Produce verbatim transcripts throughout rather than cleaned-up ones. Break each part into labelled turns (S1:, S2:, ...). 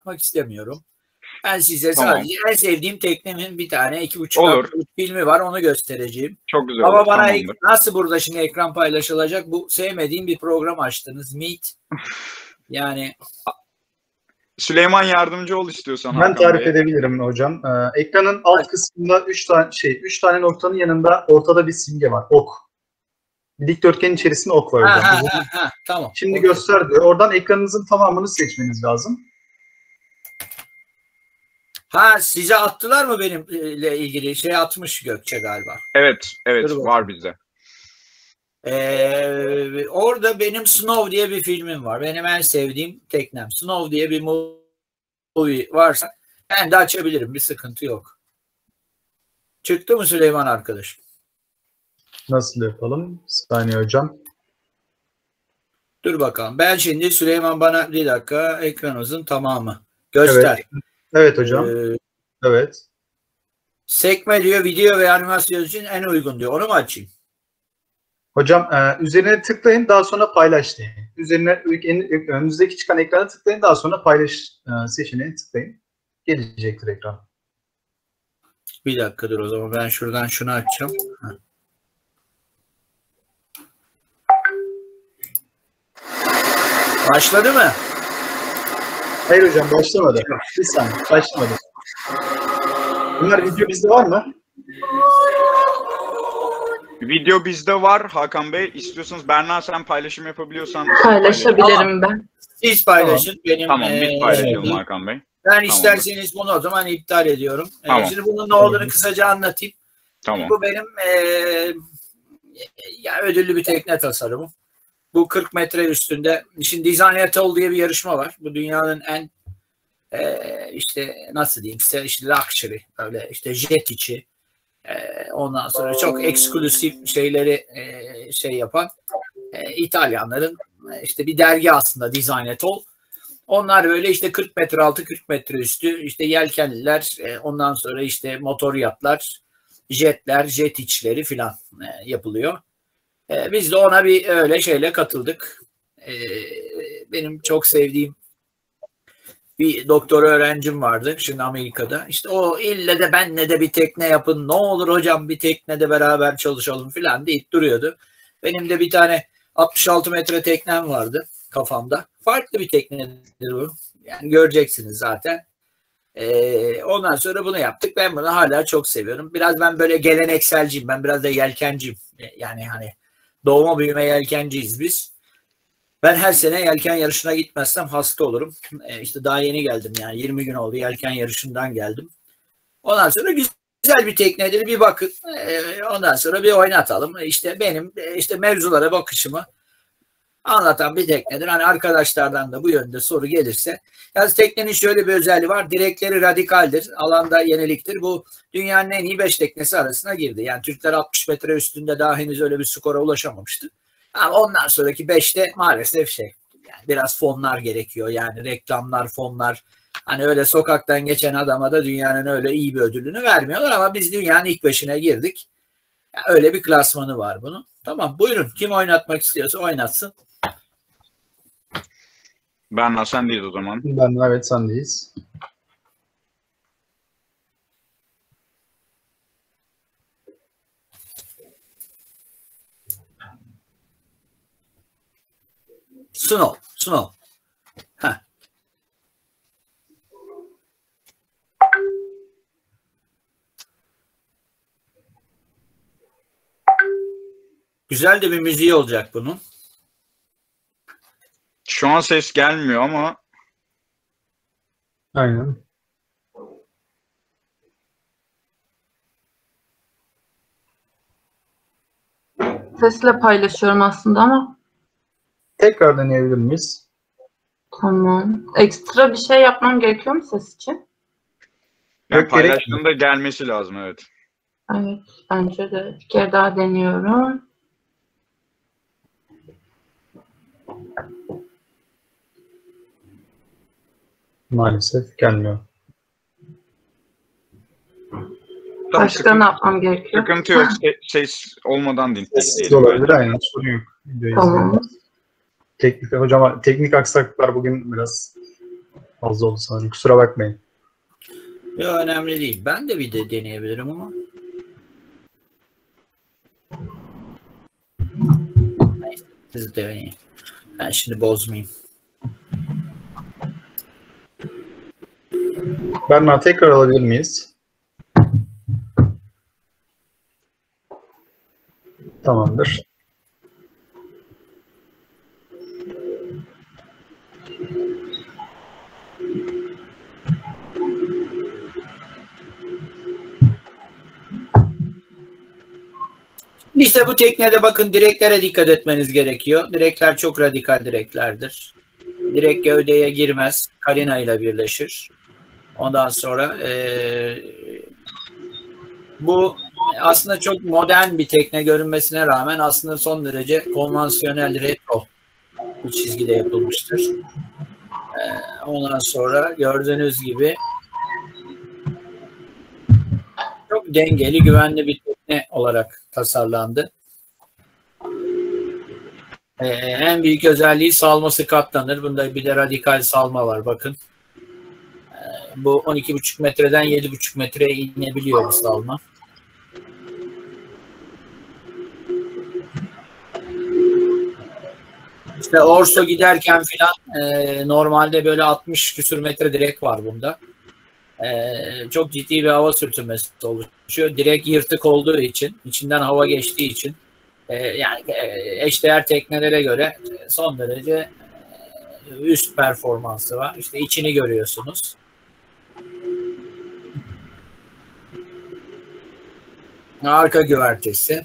S1: oynatmak istemiyorum. Ben size
S2: Tamam.
S1: sadece en sevdiğim teknemin bir tane iki buçuk
S2: Olur.
S1: dakikalık filmi var, onu göstereceğim.
S2: Çok güzel
S1: Ama
S2: olur.
S1: bana
S2: Tamamdır.
S1: nasıl burada şimdi ekran paylaşılacak? Bu sevmediğim bir program açtınız. Meet. Yani
S2: Süleyman yardımcı ol istiyorsan
S3: Ben
S2: Hakan
S3: tarif
S2: Bey.
S3: edebilirim hocam. Ee, ekranın alt kısmında üç tane şey, üç tane noktanın yanında ortada bir simge var. Ok. Dikdörtgenin içerisinde ok var hocam.
S1: ha, ha, ha, ha, tamam.
S3: Şimdi
S1: Okay.
S3: göster diyor. Oradan ekranınızın tamamını seçmeniz lazım.
S1: Ha, size attılar mı benimle ilgili? Şey atmış Gökçe galiba.
S2: Evet, evet
S1: Dur
S2: var bizde.
S1: Ee, orada benim Snow diye bir filmim var. Benim en sevdiğim teknem. Snow diye bir movie varsa ben de açabilirim. Bir sıkıntı yok. Çıktı mı Süleyman arkadaşım?
S3: Nasıl yapalım? Bir saniye hocam.
S1: Dur bakalım. Ben şimdi Süleyman bana bir dakika ekranımızın tamamı. Göster.
S3: Evet, evet hocam.
S1: Ee,
S3: evet.
S1: sekme diyor, video ve animasyon için en uygun diyor. Onu mu açayım?
S3: Hocam e, üzerine tıklayın, daha sonra paylaş deyin. Üzerine en- önünüzdeki çıkan ekrana tıklayın, daha sonra paylaş e, seçeneğine tıklayın. Gelecektir ekran.
S1: Bir dakika dur o zaman. Ben şuradan şunu açacağım. Ha. Başladı mı?
S3: Hayır hocam, başlamadı. Bir saniye, başlamadı. Bunlar video bizde var mı?
S2: Video bizde var Hakan Bey. İstiyorsanız Berna sen paylaşım yapabiliyorsan
S4: Paylaşabilirim ben.
S1: Siz paylaşın. Benim,
S2: Tamam biz
S1: e,
S2: paylaşalım Hakan Bey.
S1: Ben
S2: Tamamdır.
S1: isterseniz bunu o zaman iptal ediyorum.
S2: Tamam.
S1: Ee, şimdi bunun ne olduğunu kısaca anlatayım.
S2: Tamam.
S1: Bu benim e, ya ödüllü bir tekne tasarımım. Bu kırk metre üstünde. Şimdi Design Atoll diye bir yarışma var. Bu dünyanın en e, işte nasıl diyeyim işte, işte luxury, böyle işte jet içi, e, ondan sonra çok eksklusif şeyleri e, şey yapan e, İtalyanların e, işte bir dergi aslında Design Atoll. Onlar böyle işte kırk metre altı, kırk metre üstü, işte yelkenliler, ondan sonra işte motor yatlar, jetler, jet içleri filan yapılıyor. Biz de ona bir öyle şeyle katıldık. Benim çok sevdiğim bir doktor öğrencim vardı şimdi Amerika'da. İşte o ille de benle de bir tekne yapın, ne olur hocam bir teknede beraber çalışalım filan deyip duruyordu. Benim de bir tane altmış altı metre teknem vardı kafamda. Farklı bir teknedir bu. Yani göreceksiniz zaten. Ee, ondan sonra bunu yaptık. Ben bunu hala çok seviyorum. Biraz ben böyle gelenekselciyim. Ben biraz da yelkenciyim. Yani hani doğma büyüme yelkenciyiz biz. Ben her sene yelken yarışına gitmezsem hasta olurum. Ee, işte daha yeni geldim yani. yirmi gün oldu yelken yarışından geldim. Ondan sonra güzel bir teknedir. Bir bakın. Ee, ondan sonra bir oynatalım. İşte benim işte mevzulara bakışımı anlatan bir teknedir. Hani arkadaşlardan da bu yönde soru gelirse. Yalnız teknenin şöyle bir özelliği var. Direkleri radikaldir. Alanda yeniliktir. Bu dünyanın en iyi beş teknesi arasına girdi. Yani Türkler altmış metre üstünde daha henüz öyle bir skora ulaşamamıştı. Ama ondan sonraki beşte maalesef şey yani biraz fonlar gerekiyor. Yani reklamlar, fonlar. Hani öyle sokaktan geçen adama da dünyanın öyle iyi bir ödülünü vermiyorlar ama biz dünyanın ilk beşine girdik. Yani öyle bir klasmanı var bunun. Tamam buyurun. Kim oynatmak istiyorsa oynatsın.
S2: Berna sendeyiz o zaman.
S3: Ben evet sendeyiz.
S1: Snow. Snow. Heh. Güzel de bir müziği olacak bunun.
S2: Şu an ses gelmiyor ama
S3: Aynen.
S4: Sesle paylaşıyorum aslında ama.
S3: Tekrar deneyebilir miyiz?
S4: Tamam. Ekstra bir şey yapmam gerekiyor mu ses için?
S2: yani
S3: Yok, gerek
S2: paylaştığında gelmesi lazım evet.
S4: Evet. Bence de. Bir kere daha deniyorum.
S3: Maalesef gelmiyor.
S2: Tamam,
S4: Başka
S2: sıkıntı,
S4: ne yapmam gerekiyor?
S2: sıkıntı yok. Se- Ses olmadan din-
S3: Sessiz
S2: dinleyelim.
S3: olabilir, aynen. Sorun yok. Videoyu
S4: Tamam.
S3: izleyelim. Teknik, hocam teknik aksaklıklar bugün biraz Fazla oldu sanırım. Kusura bakmayın.
S1: Yok, önemli değil. Ben de bir de deneyebilirim ama. Neyse, siz deneyin. Ben şimdi bozmayayım.
S3: Berna, tekrar alabilir miyiz? Tamamdır.
S1: İşte bu teknede bakın direklere dikkat etmeniz gerekiyor. Direkler çok radikal direklerdir. Direkt gövdeye girmez. Karina ile birleşir. Ondan sonra e, bu aslında çok modern bir tekne görünmesine rağmen aslında son derece konvansiyonel retro bir çizgide yapılmıştır. E, ondan sonra gördüğünüz gibi çok dengeli, güvenli bir tekne olarak tasarlandı. Ee, en büyük özelliği salması katlanır. Bunda bir de radikal salma var. Bakın. Ee, bu on iki buçuk metreden yedi buçuk metreye inebiliyor bu salma. İşte Orso giderken filan e, normalde böyle altmış küsür metre direk var bunda. Ee, çok ciddi bir hava sürtünmesi oluşuyor. Direkt yırtık olduğu için, içinden hava geçtiği için e, yani e, eşdeğer teknelere göre son derece e, üst performansı var. İşte içini görüyorsunuz. Arka güvertesi.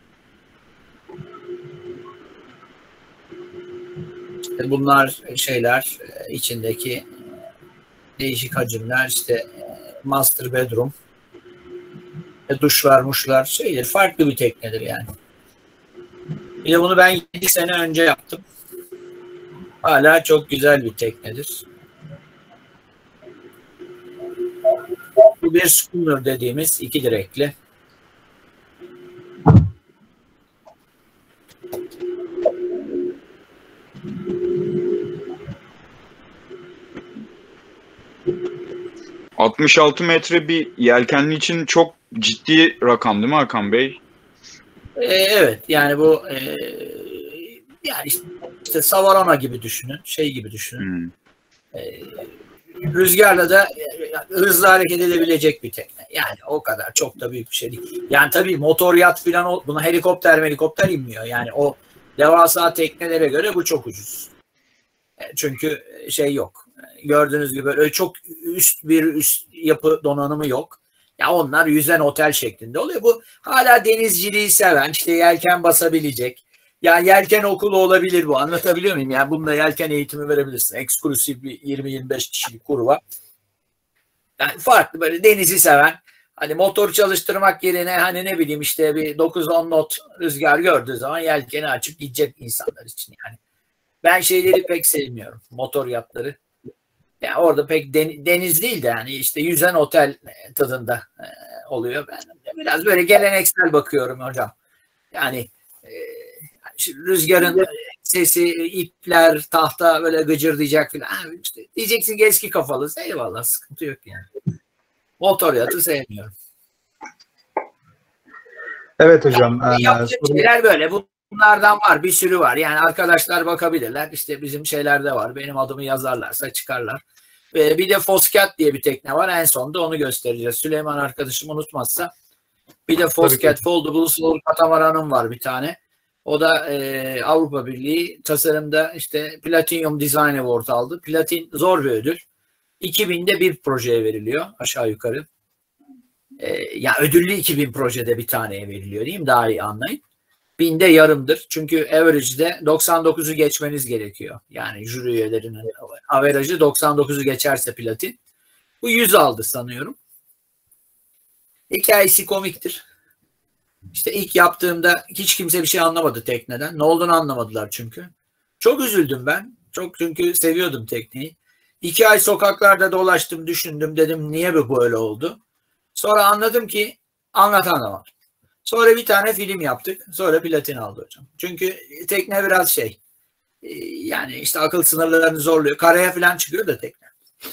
S1: İşte bunlar şeyler e, içindeki değişik hacimler, işte master bedroom, duşlar, muşlar, şeyler farklı bir teknedir yani. Bir de bunu ben yedi sene önce yaptım. Hala çok güzel bir teknedir. Bu bir schooner dediğimiz iki direkli.
S2: altmış altı metre bir yelkenli için çok ciddi rakam değil mi Hakan Bey?
S1: Ee, evet yani bu e, yani işte, işte Savarona gibi düşünün, şey gibi düşünün. Hmm. Ee, rüzgarla da hızlı hareket edebilecek bir tekne. Yani o kadar çok da büyük bir şey değil. Yani tabii motor yat falan, buna helikopter helikopter inmiyor. Yani o devasa teknelere göre bu çok ucuz. Çünkü şey yok. Gördüğünüz gibi öyle çok üst bir üst yapı donanımı yok. Ya onlar yüzen otel şeklinde oluyor. Bu hala denizciliği seven, işte yelken basabilecek. Yani yelken okulu olabilir bu. Anlatabiliyor muyum? Yani bununla yelken eğitimi verebilirsin. Eksklusif bir yirmi yirmi beş kişilik kurva. Yani farklı böyle denizi seven, hani motor çalıştırmak yerine hani ne bileyim işte bir dokuz on knot rüzgar gördüğü zaman yelkeni açıp gidecek insanlar için yani. Ben şeyleri pek sevmiyorum. Motor yatları. Yani orada pek deniz değil de yani işte yüzen otel tadında oluyor. Ben biraz böyle geleneksel bakıyorum hocam. Yani e, rüzgarın sesi, ipler, tahta böyle gıcırdayacak falan. İşte diyeceksin ki eski kafalısın. Eyvallah, sıkıntı yok yani. Motor yatı sevmiyorum.
S3: Evet hocam.
S1: Yapacak e, şeyler böyle. Bunlardan var. Bir sürü var. Yani arkadaşlar bakabilirler. İşte bizim şeylerde var. Benim adımı yazarlarsa çıkarlar. Ee, bir de Foscat diye bir tekne var. En sonunda onu göstereceğiz. Süleyman arkadaşım unutmazsa. Bir de Foscat Foldable Solar Katamaran'ım var bir tane. O da e, Avrupa Birliği tasarımda işte Platinum Design Award aldı. Platin zor bir ödül. iki binde bir projeye veriliyor aşağı yukarı. E, yani ödüllü iki bin projede bir taneye veriliyor değil mi? Daha iyi anlayın. Binde yarımdır. Çünkü average'de doksan dokuzu geçmeniz gerekiyor. Yani jüri üyelerinin average'ı doksan dokuzu geçerse platin. Bu yüz aldı sanıyorum. Hikayesi komiktir. İşte ilk yaptığımda hiç kimse bir şey anlamadı tekneden. Ne olduğunu anlamadılar çünkü. Çok üzüldüm ben. Çok çünkü seviyordum tekneyi. İki ay sokaklarda dolaştım, düşündüm. Dedim niye bu böyle oldu? Sonra anladım ki anlatan da var. Sonra bir tane film yaptık. Sonra platin aldı hocam. Çünkü tekne biraz şey. Yani işte akıl sınırlarını zorluyor. Karaya falan çıkıyor da tekne.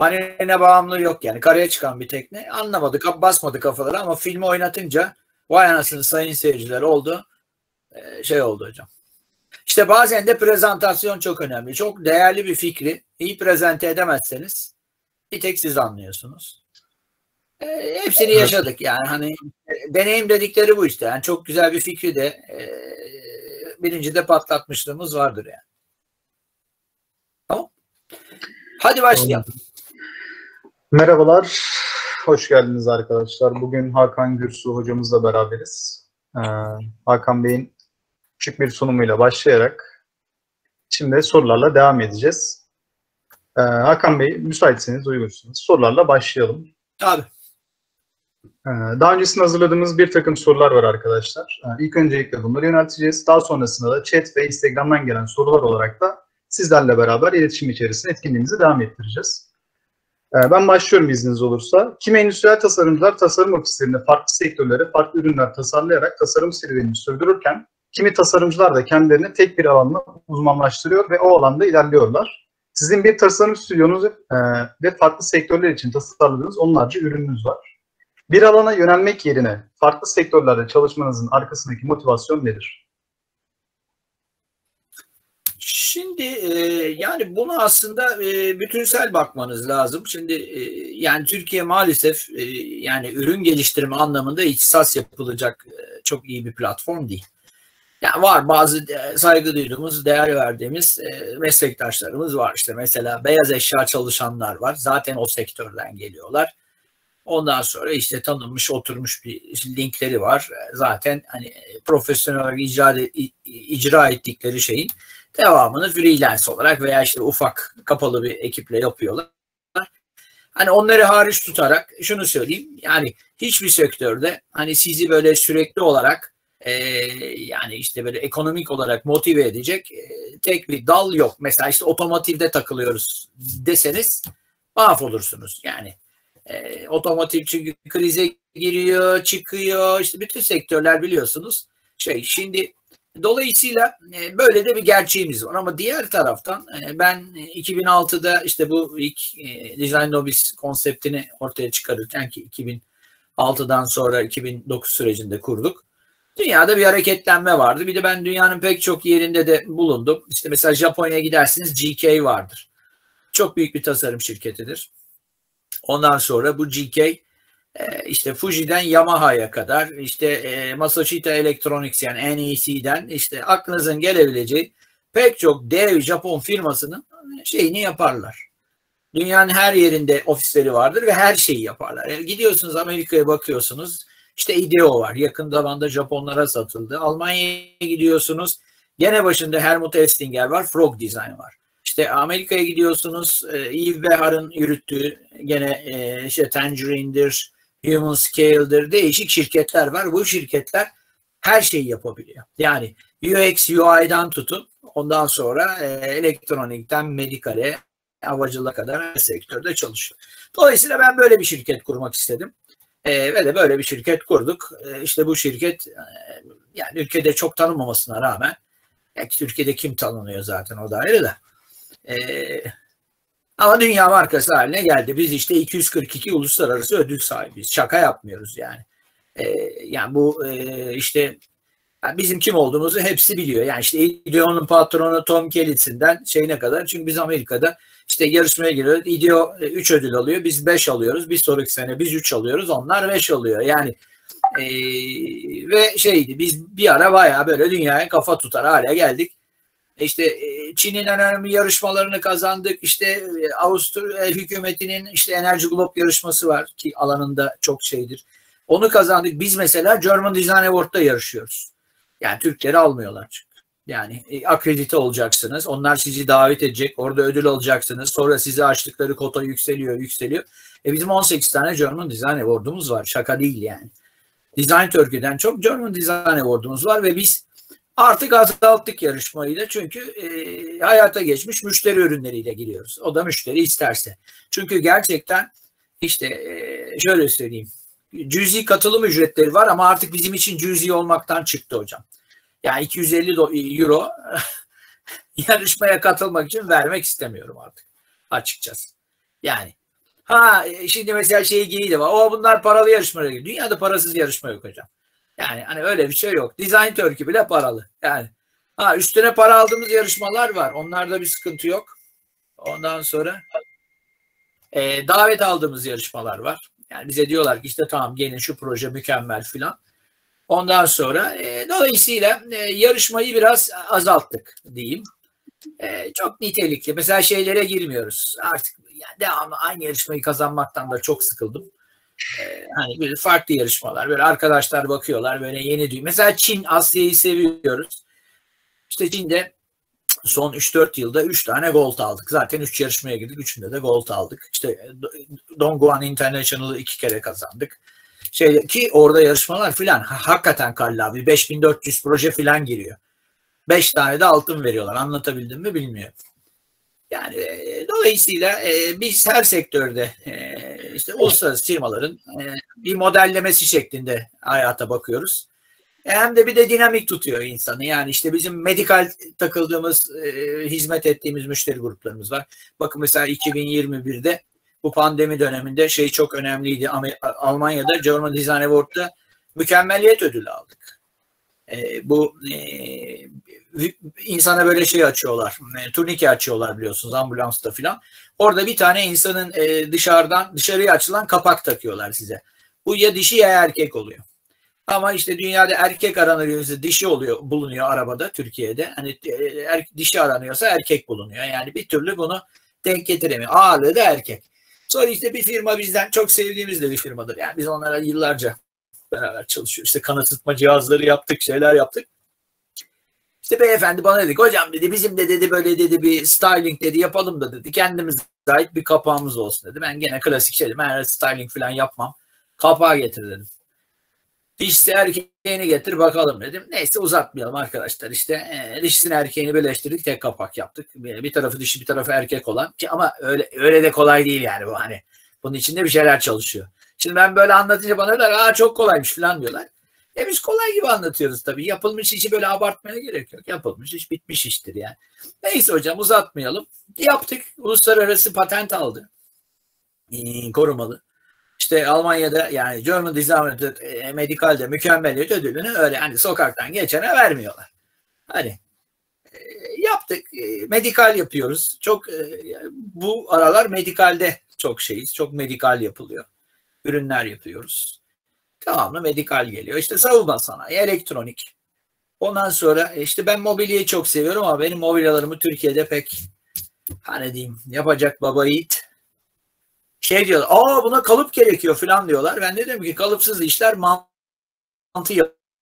S1: Marine bağımlılığı yok yani. Karaya çıkan bir tekne. Anlamadı, basmadı kafaları ama filmi oynatınca vay anasını sayın seyirciler oldu. Ee, şey oldu hocam. İşte bazen de prezentasyon çok önemli. Çok değerli bir fikri iyi prezente edemezseniz bir tek siz anlıyorsunuz. E, hepsini yaşadık yani. Hani deneyim dedikleri bu işte. Yani çok güzel bir fikri de e, birinci de patlatmışlığımız vardır yani. Tamam. Hadi başlayalım.
S3: Merhabalar. Hoş geldiniz arkadaşlar. Bugün Hakan Gürsu hocamızla beraberiz. Ee, Hakan Bey'in küçük bir sunumuyla başlayarak şimdi sorularla devam edeceğiz. Ee, Hakan Bey, müsaitseniz uygunsunuz. Sorularla başlayalım.
S1: Tabii.
S3: Ee, daha öncesinde hazırladığımız bir takım sorular var arkadaşlar. Ee, ilk öncelikle bunları yönelteceğiz. Daha sonrasında da chat ve Instagram'dan gelen sorular olarak da sizlerle beraber iletişim içerisinde etkinliğimizi devam ettireceğiz. Ee, ben başlıyorum izniniz olursa. Kimi endüstriyel tasarımcılar tasarım ofislerinde farklı sektörlere farklı ürünler tasarlayarak tasarım serüvenini sürdürürken kimi tasarımcılar da kendilerini tek bir alanda uzmanlaştırıyor ve o alanda ilerliyorlar. Sizin bir tasarım stüdyonuz e, ve farklı sektörler için tasarladığınız onlarca ürününüz var. Bir alana yönelmek yerine farklı sektörlerde çalışmanızın arkasındaki motivasyon nedir?
S1: Şimdi e, yani bunu aslında e, bütünsel bakmanız lazım. Şimdi e, yani Türkiye maalesef e, yani ürün geliştirme anlamında ihtisas yapılacak e, çok iyi bir platform değil. Yani var bazı saygı duyduğumuz, değer verdiğimiz e, meslektaşlarımız var. İşte mesela beyaz eşya çalışanlar var. Zaten o sektörden geliyorlar. Ondan sonra işte tanınmış, oturmuş bir linkleri var. Zaten hani profesyonel olarak icra, icra ettikleri şeyin devamını freelance olarak veya işte ufak kapalı bir ekiple yapıyorlar. Hani onları hariç tutarak şunu söyleyeyim. Yani hiçbir sektörde hani sizi böyle sürekli olarak e, yani işte böyle ekonomik olarak motive edecek e, tek bir dal yok. Mesela işte otomotivde takılıyoruz deseniz mahvolursunuz. Yani e, otomotiv çünkü krize giriyor, çıkıyor. İşte bütün sektörler biliyorsunuz. Şey şimdi dolayısıyla e, böyle de bir gerçeğimiz var. Ama diğer taraftan e, ben iki bin altıda işte bu ilk e, Design Lobbies konseptini ortaya çıkarırken ki iki bin altıdan sonra iki bin dokuz sürecinde kurduk. Dünyada bir hareketlenme vardı. Bir de ben dünyanın pek çok yerinde de bulundum. İşte mesela Japonya'ya gidersiniz G K vardır. Çok büyük bir tasarım şirketidir. Ondan sonra bu G K işte Fuji'den Yamaha'ya kadar işte Masachita Electronics yani N E C'den işte aklınızın gelebileceği pek çok dev Japon firmasının şeyini yaparlar. Dünyanın her yerinde ofisleri vardır ve her şeyi yaparlar. Yani gidiyorsunuz Amerika'ya bakıyorsunuz. İşte IDEO var. Yakın zamanda Japonlara satıldı. Almanya'ya gidiyorsunuz. Gene başında Helmut Estinger var. Frog Design var. İşte Amerika'ya gidiyorsunuz. Yves Behar'ın yürüttüğü gene işte Tangerine'dir, Human Scale'dir. Değişik şirketler var. Bu şirketler her şeyi yapabiliyor. Yani U X U I'dan tutun. Ondan sonra elektronikten medikale, havacılığa kadar her sektörde çalışıyor. Dolayısıyla ben böyle bir şirket kurmak istedim. E, ve de böyle bir şirket kurduk. E, işte bu şirket e, yani ülkede çok tanınmamasına rağmen yani Türkiye'de kim tanınıyor zaten o da ayrı da. E, ama dünya markası haline geldi. Biz işte iki yüz kırk iki uluslararası ödül sahibiyiz. Şaka yapmıyoruz yani. E, yani bu e, işte yani bizim kim olduğumuzu hepsi biliyor. Yani işte IDEO'nun patronu Tom Kellit'sinden şeyine kadar. Çünkü biz Amerika'da işte yarışmaya giriyoruz. IDEO üç ödül alıyor. Biz beş alıyoruz. Bir sonraki sene biz üç alıyoruz. Onlar beş alıyor. Yani e, ve şeydi biz bir ara bayağı böyle dünyaya kafa tutar hale geldik. İşte e, Çin'in önemli yarışmalarını kazandık. İşte e, Avusturya hükümetinin işte Enerji Globe yarışması var ki alanında çok şeydir. Onu kazandık. Biz mesela German Design Award'da yarışıyoruz. Yani Türkleri almıyorlar çünkü. Yani e, akredite olacaksınız. Onlar sizi davet edecek. Orada ödül alacaksınız. Sonra size açtıkları kota yükseliyor, yükseliyor. E bizim on sekiz tane German Design Award'umuz var. Şaka değil yani. Design Turkey'den çok German Design Award'umuz var ve biz artık azalttık yarışmayı da çünkü e, hayata geçmiş müşteri ürünleriyle giriyoruz. O da müşteri isterse. Çünkü gerçekten işte e, şöyle söyleyeyim. Cüzi katılım ücretleri var ama artık bizim için cüzi olmaktan çıktı hocam. Yani iki yüz elli euro yarışmaya katılmak için vermek istemiyorum artık açıkçası. Yani Ha şimdi mesela şey giydi var. O bunlar paralı yarışmalara giriyor. Dünyada parasız yarışma yok hocam. Yani hani öyle bir şey yok. Design Turkey bile paralı. Yani ha üstüne para aldığımız yarışmalar var. Onlarda bir sıkıntı yok. Ondan sonra e, davet aldığımız yarışmalar var. Yani bize diyorlar ki işte tamam gelin şu proje mükemmel filan. Ondan sonra e, dolayısıyla e, yarışmayı biraz azalttık diyeyim. E, çok nitelikli. Mesela şeylere girmiyoruz. Artık yani devamlı aynı yarışmayı kazanmaktan da çok sıkıldım. E, hani böyle farklı yarışmalar. Böyle arkadaşlar bakıyorlar böyle yeni düğün. Mesela Çin, Asya'yı seviyoruz. İşte Çin'de son üç dört yılda üç tane gold aldık. Zaten üç yarışmaya girdik. Üçünde de gold aldık. İşte Dongguan International'ı iki kere kazandık. Şey, ki orada yarışmalar filan hakikaten kallavi. beş bin dört yüz proje filan giriyor. beş tane de altın veriyorlar. Anlatabildim mi bilmiyorum. Yani e, dolayısıyla e, biz her sektörde e, işte uluslararası firmaların e, bir modellemesi şeklinde hayata bakıyoruz. Hem de bir de dinamik tutuyor insanı. Yani işte bizim medikal takıldığımız, e, hizmet ettiğimiz müşteri gruplarımız var. Bakın mesela iki bin yirmi birde bu pandemi döneminde şey çok önemliydi. Almanya'da German Design Award'da mükemmeliyet ödülü aldık. E, bu e, insana böyle şey açıyorlar. E, turnike açıyorlar biliyorsunuz ambulansta filan. Orada bir tane insanın e, dışarıdan dışarıya açılan kapak takıyorlar size. Bu ya dişi ya erkek oluyor. Ama işte dünyada erkek aranıyorsa dişi oluyor, bulunuyor arabada Türkiye'de. Hani er, dişi aranıyorsa erkek bulunuyor. Yani bir türlü bunu denk getiremiyor. Ağırlığı da erkek. Sonra işte bir firma bizden çok sevdiğimiz de bir firmadır. Yani biz onlara yıllarca beraber çalışıyoruz. İşte kan ısıtma cihazları yaptık, şeyler yaptık. İşte beyefendi bana dedi hocam dedi bizim de dedi böyle dedi bir styling dedi yapalım da dedi. Kendimize ait bir kapağımız olsun dedi. Ben gene klasik şeydim. Ben styling falan yapmam. Kapağı getir dedim. Dişisi erkeğini getir bakalım dedim. Neyse uzatmayalım arkadaşlar. İşte e, dişisini erkeğini birleştirdik. Tek kapak yaptık. Bir, bir tarafı dişi bir tarafı erkek olan. Ki ama öyle öyle de kolay değil yani bu hani. Bunun içinde bir şeyler çalışıyor. Şimdi ben böyle anlatınca bana diyorlar aa çok kolaymış falan diyorlar. E biz kolay gibi anlatıyoruz tabii. Yapılmış işi böyle abartmaya gerek yok. Yapılmış iş bitmiş iştir yani. Neyse hocam uzatmayalım. Yaptık. Uluslararası patent aldı. E, korumalı. İşte Almanya'da yani German Design e, Medical'de mükemmeliyet ödülünü öyle hani sokaktan geçene vermiyorlar. Hani e, yaptık. E, medikal yapıyoruz. Çok e, bu aralar medikalde çok şeyiz. Çok medikal yapılıyor. Ürünler yapıyoruz. Tamamı medikal geliyor. İşte savunma sanayi, elektronik. Ondan sonra işte ben mobilyayı çok seviyorum ama benim mobilyalarımı Türkiye'de pek hani diyeyim yapacak baba yiğit şey diyorlar, aa buna kalıp gerekiyor falan diyorlar. Ben de dedim ki kalıpsız işler mantı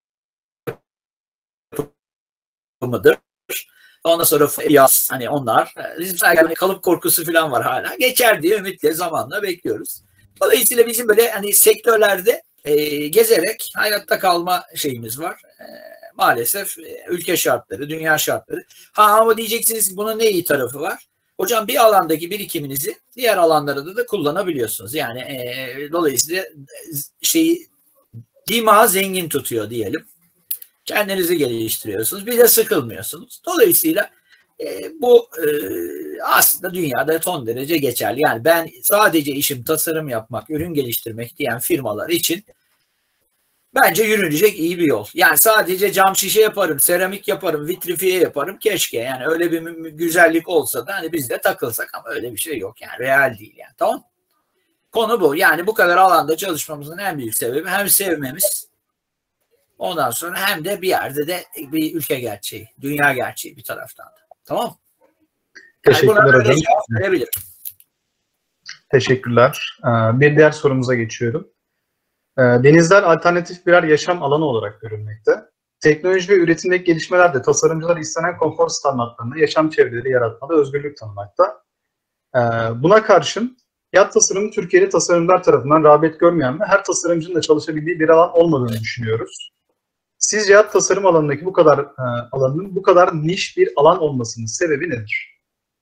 S1: yapımıdır. Ondan sonra yaz hani onlar. Bizim yani kalıp korkusu falan var hala. Geçer diye ümitle zamanla bekliyoruz. Dolayısıyla bizim böyle hani sektörlerde e, gezerek hayatta kalma şeyimiz var. E, maalesef e, ülke şartları, dünya şartları. Ha ama diyeceksiniz bunun ne iyi tarafı var? Hocam bir alandaki birikiminizi diğer alanlarda da kullanabiliyorsunuz. Yani e, dolayısıyla şeyi dimağı zengin tutuyor diyelim. Kendinizi geliştiriyorsunuz. Bir de sıkılmıyorsunuz. Dolayısıyla e, bu e, aslında dünyada son derece geçerli. Yani ben sadece işim tasarım yapmak, ürün geliştirmek diyen firmalar için bence yürünecek iyi bir yol. Yani sadece cam şişe yaparım, seramik yaparım, vitrifiye yaparım. Keşke yani öyle bir güzellik olsa da hani biz de takılsak ama öyle bir şey yok yani. Real değil yani. Tamam. Konu bu. Yani bu kadar alanda çalışmamızın en büyük sebebi hem sevmemiz ondan sonra hem de bir yerde de bir ülke gerçeği, dünya gerçeği bir taraftan da. Tamam.
S3: Teşekkürler
S1: yani
S3: hocam.
S1: verebilirim.
S3: Teşekkürler. Bir diğer sorumuza geçiyorum. Denizler alternatif birer yaşam alanı olarak görülmekte. Teknoloji ve üretimdeki gelişmeler de tasarımcılara istenen konfor standartlarında yaşam çevreleri yaratmada özgürlük tanımakta. Buna karşın yat tasarımı Türkiye'de tasarımcılar tarafından rağbet görmeyen ve her tasarımcının da çalışabildiği bir alan olmadığını düşünüyoruz. Sizce yat tasarım alanındaki bu kadar e, alanın bu kadar niş bir alan olmasının sebebi nedir?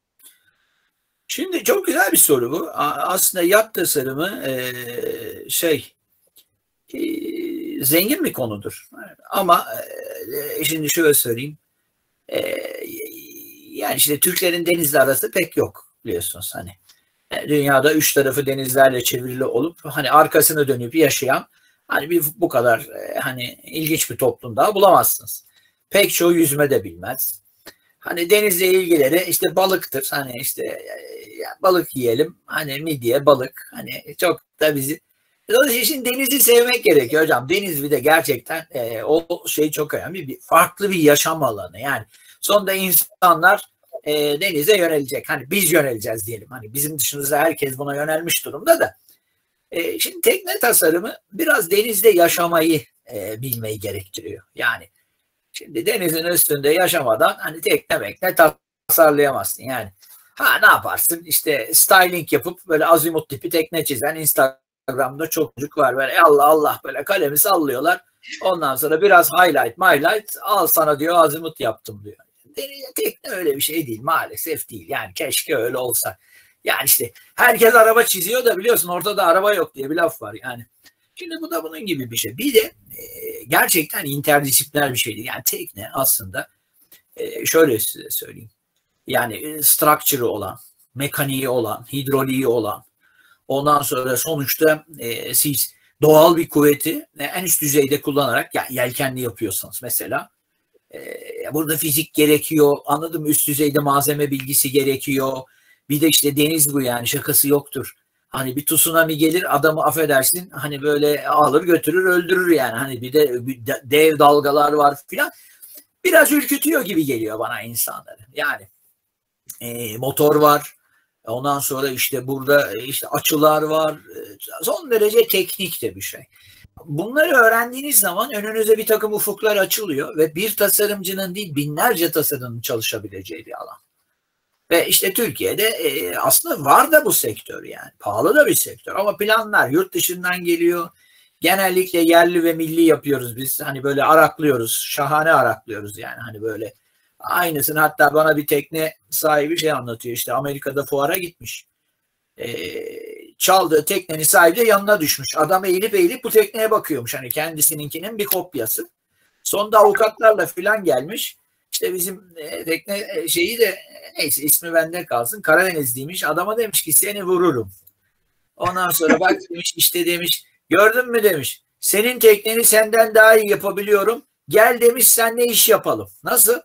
S1: Şimdi çok güzel bir soru bu. Aslında yat tasarımı e, şey e, zengin bir konudur. Ama e, şimdi şöyle söyleyeyim. E, yani işte Türklerin denizle arası pek yok biliyorsunuz hani. Dünyada üç tarafı denizlerle çevrili olup hani arkasını dönüp yaşayan hani bir bu kadar hani ilginç bir toplum daha bulamazsınız. Pek çoğu yüzme de bilmez. Hani denizle ilgileri işte balıktır. Hani işte ya balık yiyelim. Hani midye balık. Hani çok da bizi. Dolayısıyla şimdi denizi sevmek gerekiyor hocam. Deniz bir de gerçekten e, o şey çok önemli. Bir farklı bir yaşam alanı. Yani sonunda insanlar e, denize yönelecek. Hani biz yöneleceğiz diyelim. Hani bizim dışımızda herkes buna yönelmiş durumda da. E, şimdi tekne tasarımı biraz denizde yaşamayı e, bilmeyi gerektiriyor. Yani şimdi denizin üstünde yaşamadan hani tekne mekne tasarlayamazsın yani. Ha ne yaparsın? İşte styling yapıp böyle azimut tipi tekne çizen Instagram'da çok çocuk var. Böyle Allah Allah böyle kalemi sallıyorlar. Ondan sonra biraz highlight highlight al sana diyor azimut yaptım diyor. Tekne öyle bir şey değil maalesef değil. Yani keşke öyle olsa. Yani işte herkes araba çiziyor da biliyorsun ortada araba yok diye bir laf var yani. Şimdi bu da bunun gibi bir şey. Bir de e, gerçekten interdisipliner bir şeydi. Yani tekne aslında e, şöyle size söyleyeyim. Yani e, structure'ı olan, mekaniği olan, hidroliği olan, ondan sonra sonuçta e, siz doğal bir kuvveti e, en üst düzeyde kullanarak yani yelkenli yapıyorsanız mesela e, burada fizik gerekiyor. Anladın mı? Üst düzeyde malzeme bilgisi gerekiyor. Bir de işte deniz bu yani şakası yoktur. Hani bir tsunami gelir adamı affedersin hani böyle alır götürür öldürür yani. Hani bir de bir dev dalgalar var filan. Biraz ürkütüyor gibi geliyor bana insanları. Yani e, motor var. Ondan sonra işte burada işte açılar var. Son derece teknik de bir şey. Bunları öğrendiğiniz zaman önünüze bir takım ufuklar açılıyor ve bir tasarımcının değil binlerce tasarımcının çalışabileceği bir alan. Ve işte Türkiye'de e, aslında var da bu sektör yani. Pahalı da bir sektör ama planlar yurt dışından geliyor. Genellikle yerli ve milli yapıyoruz biz. Hani böyle araklıyoruz. Şahane araklıyoruz yani. Hani böyle aynısını hatta bana bir tekne sahibi şey anlatıyor. İşte Amerika'da fuara gitmiş. E, çaldığı teknenin sahibi de yanına düşmüş. Adam eğilip eğilip bu tekneye bakıyormuş. Hani kendisininkinin bir kopyası. Sonunda avukatlarla filan gelmiş. İşte bizim tekne şeyi de neyse ismi bende kalsın. Karadenizliymiş. Adama demiş ki seni vururum. Ondan sonra bak demiş işte demiş gördün mü demiş. Senin tekneni senden daha iyi yapabiliyorum. Gel demiş seninle iş yapalım. Nasıl?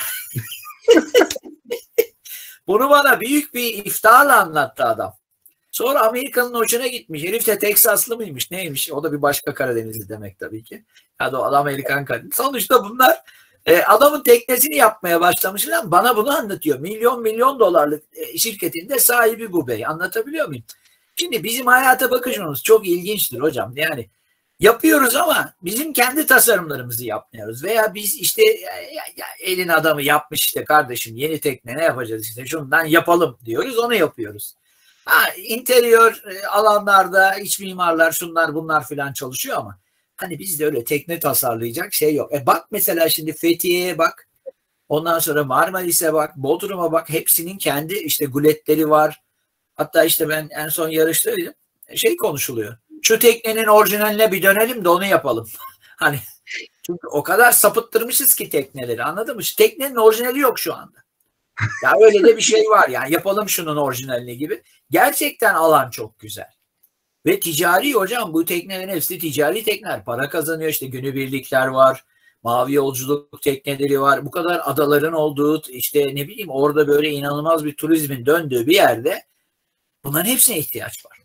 S1: Bunu bana büyük bir iftiharla anlattı adam. Sonra Amerika'nın hoşuna gitmiş. Herif de Teksaslı mıymış neymiş? O da bir başka Karadenizli demek tabii ki. Ya da o adam Amerikan Karadeniz. Sonuçta bunlar e, adamın teknesini yapmaya başlamışlar. Bana bunu anlatıyor. Milyon milyon dolarlık e, şirketinde sahibi bu bey. Anlatabiliyor muyum? Şimdi bizim hayata bakışımız çok ilginçtir hocam. Yani yapıyoruz ama bizim kendi tasarımlarımızı yapmıyoruz. Veya biz işte ya, ya, elin adamı yapmış işte kardeşim yeni tekne ne yapacağız işte şundan yapalım diyoruz onu yapıyoruz. Ha, interior alanlarda iç mimarlar şunlar bunlar filan çalışıyor ama hani bizde öyle tekne tasarlayacak şey yok. E bak mesela şimdi Fethiye'ye bak. Ondan sonra Marmaris'e bak, Bodrum'a bak. Hepsinin kendi işte guletleri var. Hatta işte ben en son yarıştaydım. Şey konuşuluyor. Şu teknenin orijinaline bir dönelim de onu yapalım. Hani çünkü o kadar sapıttırmışız ki tekneleri anladın mı? Şu teknenin orijinali yok şu anda. Ya öyle de bir şey var yani yapalım şunun orijinalini gibi. Gerçekten alan çok güzel. Ve ticari hocam bu teknelerin hepsi ticari tekneler. Para kazanıyor işte günübirlikler var. Mavi yolculuk tekneleri var. Bu kadar adaların olduğu işte ne bileyim orada böyle inanılmaz bir turizmin döndüğü bir yerde bunların hepsine ihtiyaç var.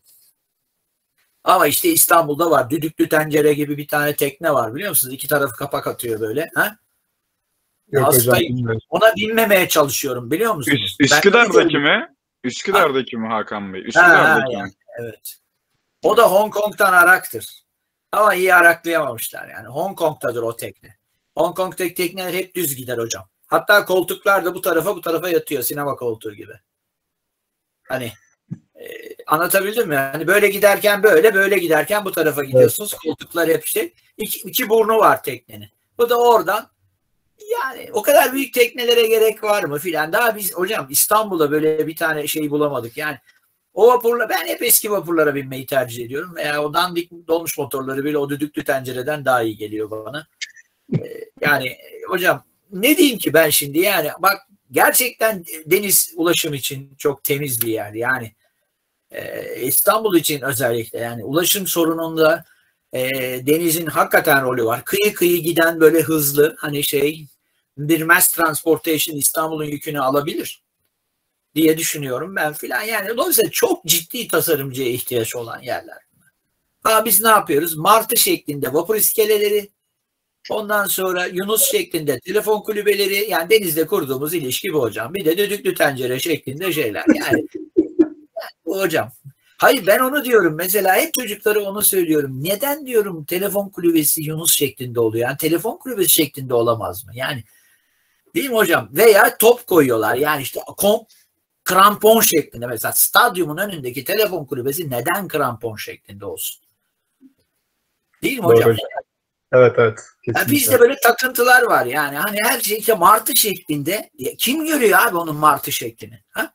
S1: Ama işte İstanbul'da var. Düdüklü tencere gibi bir tane tekne var biliyor musunuz? İki tarafı kapak atıyor böyle. Ha?
S3: Yok hocam,
S1: ona binmemeye çalışıyorum biliyor musunuz?
S2: Üs, Üsküdar'daki mi? Üsküdar'daki mi Hakan Bey? Üsküdar'daki
S1: ha,
S2: mi?
S1: Evet. O da Hong Kong'dan araktır. Ama iyi araklayamamışlar yani. Hong Kong'tadır o tekne. Hong Kong'daki tekneler hep düz gider hocam. Hatta koltuklar da bu tarafa bu tarafa yatıyor. Sinema koltuğu gibi. Hani e, anlatabildim mi? Hani böyle giderken böyle, böyle giderken bu tarafa gidiyorsunuz. Evet. Koltuklar hep şey. İki, iki burnu var teknenin. Bu da oradan yani o kadar büyük teknelere gerek var mı filan. Daha biz hocam İstanbul'da böyle bir tane şey bulamadık. Yani o vapurla ben hep eski vapurlara binmeyi tercih ediyorum. Veya o dandik dolmuş motorları bile o düdüklü tencereden daha iyi geliyor bana. Ee, yani hocam ne diyeyim ki ben şimdi yani bak gerçekten deniz ulaşım için çok temiz bir yer. Yani e, İstanbul için özellikle yani ulaşım sorununda e, denizin hakikaten rolü var. Kıyı kıyı giden böyle hızlı hani şey bir mass transportation İstanbul'un yükünü alabilir diye düşünüyorum ben filan. Yani dolayısıyla çok ciddi tasarımcıya ihtiyaç olan yerler. Ha biz ne yapıyoruz? Martı şeklinde vapur iskeleleri, ondan sonra Yunus şeklinde telefon kulübeleri, yani denizde kurduğumuz ilişki bu hocam. Bir de düdüklü tencere şeklinde şeyler. Yani bu hocam. Hayır ben onu diyorum. Mesela hep çocuklara onu söylüyorum. Neden diyorum telefon kulübesi Yunus şeklinde oluyor? Yani telefon kulübesi şeklinde olamaz mı? Yani değil mi hocam? Veya top koyuyorlar. Yani işte kom krampon şeklinde. Mesela stadyumun önündeki telefon kulübesi neden krampon şeklinde olsun? Değil mi
S3: Doğru
S1: hocam?
S3: hocam. Evet evet.
S1: Yani bizde böyle takıntılar var yani. Hani her şey işte martı şeklinde. Kim görüyor abi onun martı şeklini? Ha?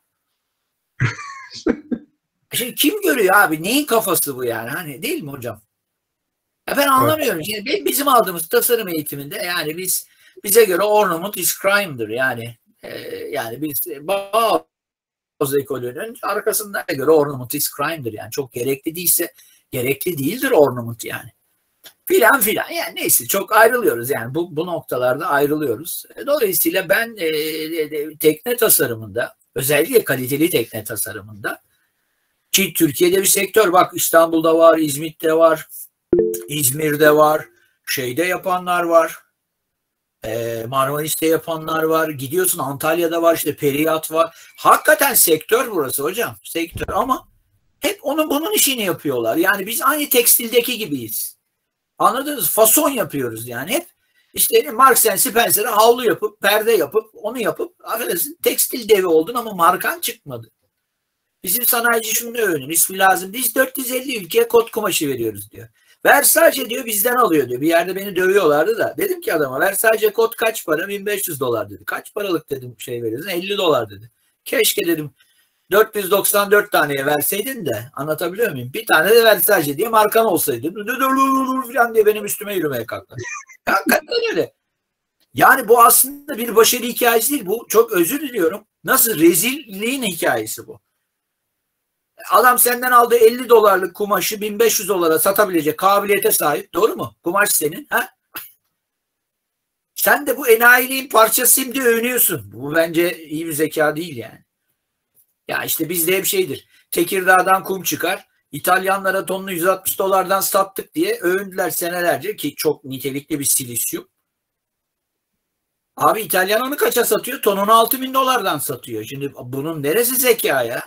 S1: Şimdi kim görüyor abi? Neyin kafası bu yani? Hani değil mi hocam? Ya ben anlamıyorum. Evet. Şimdi bizim aldığımız tasarım eğitiminde yani biz bize göre ornament is crime'dır yani. E, yani biz bazı ekolünün arkasında göre ornament is crime'dır yani. Çok gerekli değilse gerekli değildir ornament yani. Filan filan. Yani neyse çok ayrılıyoruz yani bu, bu noktalarda ayrılıyoruz. Dolayısıyla ben e, e, tekne tasarımında özellikle kaliteli tekne tasarımında ki Türkiye'de bir sektör bak İstanbul'da var, İzmit'te var, İzmir'de var, şeyde yapanlar var, e, Marmaris'te yapanlar var, gidiyorsun Antalya'da var işte Periyat var. Hakikaten sektör burası hocam sektör ama hep onun bunun işini yapıyorlar. Yani biz aynı tekstildeki gibiyiz. Anladınız? Fason yapıyoruz yani hep. İşte Marks and Spencer'a havlu yapıp, perde yapıp, onu yapıp affedersin tekstil devi oldun ama markan çıkmadı. Bizim sanayici şunu övünür. İsmi lazım. Biz dört yüz elli ülkeye kot kumaşı veriyoruz diyor. Versace diyor bizden alıyor diyor. Bir yerde beni dövüyorlardı da. Dedim ki adama Versace kot kaç para? bin beş yüz dolar dedi. Kaç paralık dedim şey veriyorsun? elli dolar dedi. Keşke dedim dört yüz doksan dört taneye verseydin de anlatabiliyor muyum? Bir tane de Versace diye markan olsaydı. Falan diye benim üstüme yürümeye kalktı. Hakikaten öyle. Yani bu aslında bir başarı hikayesi değil. Bu çok özür diliyorum. Nasıl rezilliğin hikayesi bu. Adam senden aldığı elli dolarlık kumaşı bin beş yüz dolara satabilecek kabiliyete sahip. Doğru mu? Kumaş senin. Ha? Sen de bu enayiliğin parçasıyım diye övünüyorsun. Bu bence iyi bir zeka değil yani. Ya işte bizde hep şeydir. Tekirdağ'dan kum çıkar. İtalyanlara tonunu yüz altmış dolardan sattık diye övündüler senelerce ki çok nitelikli bir silisyum. Abi İtalyan onu kaça satıyor? Tonunu altı bin dolardan satıyor. Şimdi bunun neresi zeka ya?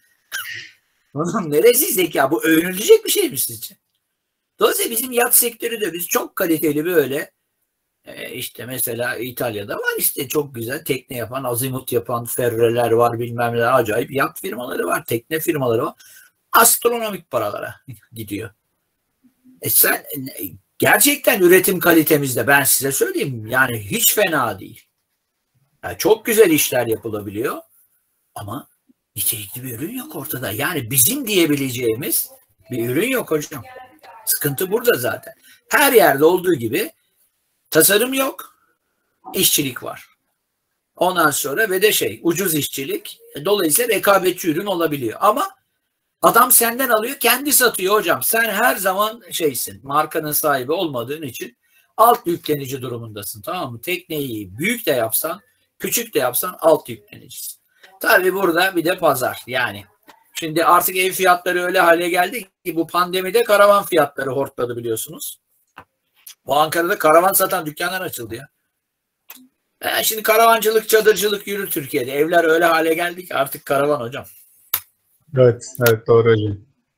S1: Bunun neresi zeka? Bu övünülecek bir şey mi sizce? Dolayısıyla bizim yat sektörü de biz çok kaliteli böyle e, işte mesela İtalya'da var işte çok güzel tekne yapan, azimut yapan ferreler var bilmem neler acayip yat firmaları var, tekne firmaları var. Astronomik paralara gidiyor. E sen gerçekten üretim kalitemizde ben size söyleyeyim yani hiç fena değil. Yani çok güzel işler yapılabiliyor ama nitelikli bir ürün yok ortada. Yani bizim diyebileceğimiz bir ürün yok hocam. Sıkıntı burada zaten. Her yerde olduğu gibi tasarım yok, işçilik var. Ondan sonra ve de şey ucuz işçilik. Dolayısıyla rekabetçi ürün olabiliyor. Ama adam senden alıyor, kendi satıyor hocam. Sen her zaman şeysin, markanın sahibi olmadığın için alt yüklenici durumundasın. Tamam mı? Tekneyi büyük de yapsan, küçük de yapsan alt yüklenicisin. Tabii burada bir de pazar. Yani şimdi artık ev fiyatları öyle hale geldi ki bu pandemide karavan fiyatları hortladı biliyorsunuz. Bu Ankara'da karavan satan dükkanlar açıldı ya. Yani şimdi karavancılık, çadırcılık yürür Türkiye'de. Evler öyle hale geldi ki artık karavan hocam.
S3: Evet, evet doğru hocam.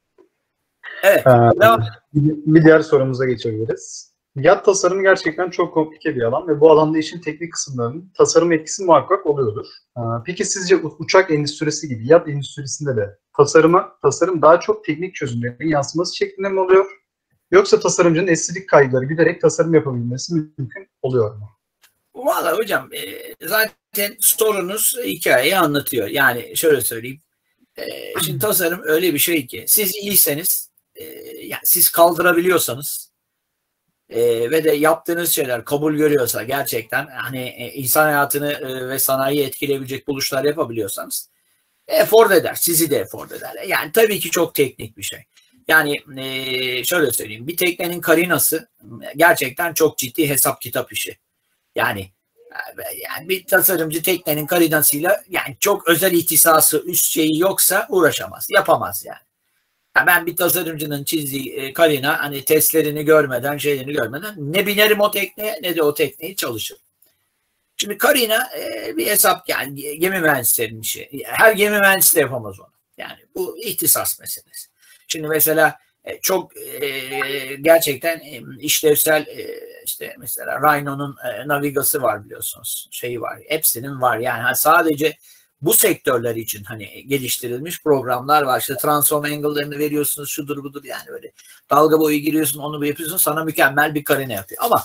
S1: Evet.
S3: Ee, bir diğer sorumuza geçebiliriz. Yat tasarımı gerçekten çok komplike bir alan ve bu alanda işin teknik kısımlarının tasarım etkisi muhakkak oluyordur. Ee, peki sizce uçak endüstrisi gibi yat endüstrisinde de tasarıma, tasarım daha çok teknik çözümlerin yansıması şeklinde mi oluyor? Yoksa tasarımcının estetik kaygıları giderek tasarım yapabilmesi mümkün oluyor mu?
S1: Vallahi hocam e, zaten sorunuz hikayeyi anlatıyor. Yani şöyle söyleyeyim. E, şimdi tasarım öyle bir şey ki siz iyiyseniz e, yani siz kaldırabiliyorsanız e, ve de yaptığınız şeyler kabul görüyorsa gerçekten hani e, insan hayatını e, ve sanayiyi etkileyebilecek buluşlar yapabiliyorsanız efor eder. Sizi de efor eder. Yani tabii ki çok teknik bir şey. Yani e, şöyle söyleyeyim. Bir teknenin karinası gerçekten çok ciddi hesap kitap işi. Yani yani bir tasarımcı teknenin karinasıyla yani çok özel ihtisası üst şeyi yoksa uğraşamaz. Yapamaz yani. Yani ben bir tasarımcının çizdiği e, karina hani testlerini görmeden şeylerini görmeden ne binerim o tekneye ne de o tekneyi çalışırım. Şimdi karina e, bir hesap yani gemi mühendislerinin işi. Her gemi mühendisi de yapamaz onu. Yani bu ihtisas meselesi. Şimdi mesela e, çok e, gerçekten e, işlevsel e, işte mesela Rhino'nun e, Navigası var biliyorsunuz. Şeyi var. Hepsinin var. Yani sadece bu sektörler için hani geliştirilmiş programlar var. İşte transform angle'larını veriyorsunuz, şudur budur yani böyle dalga boyu giriyorsun, onu yapıyorsun, sana mükemmel bir karine yapıyor. Ama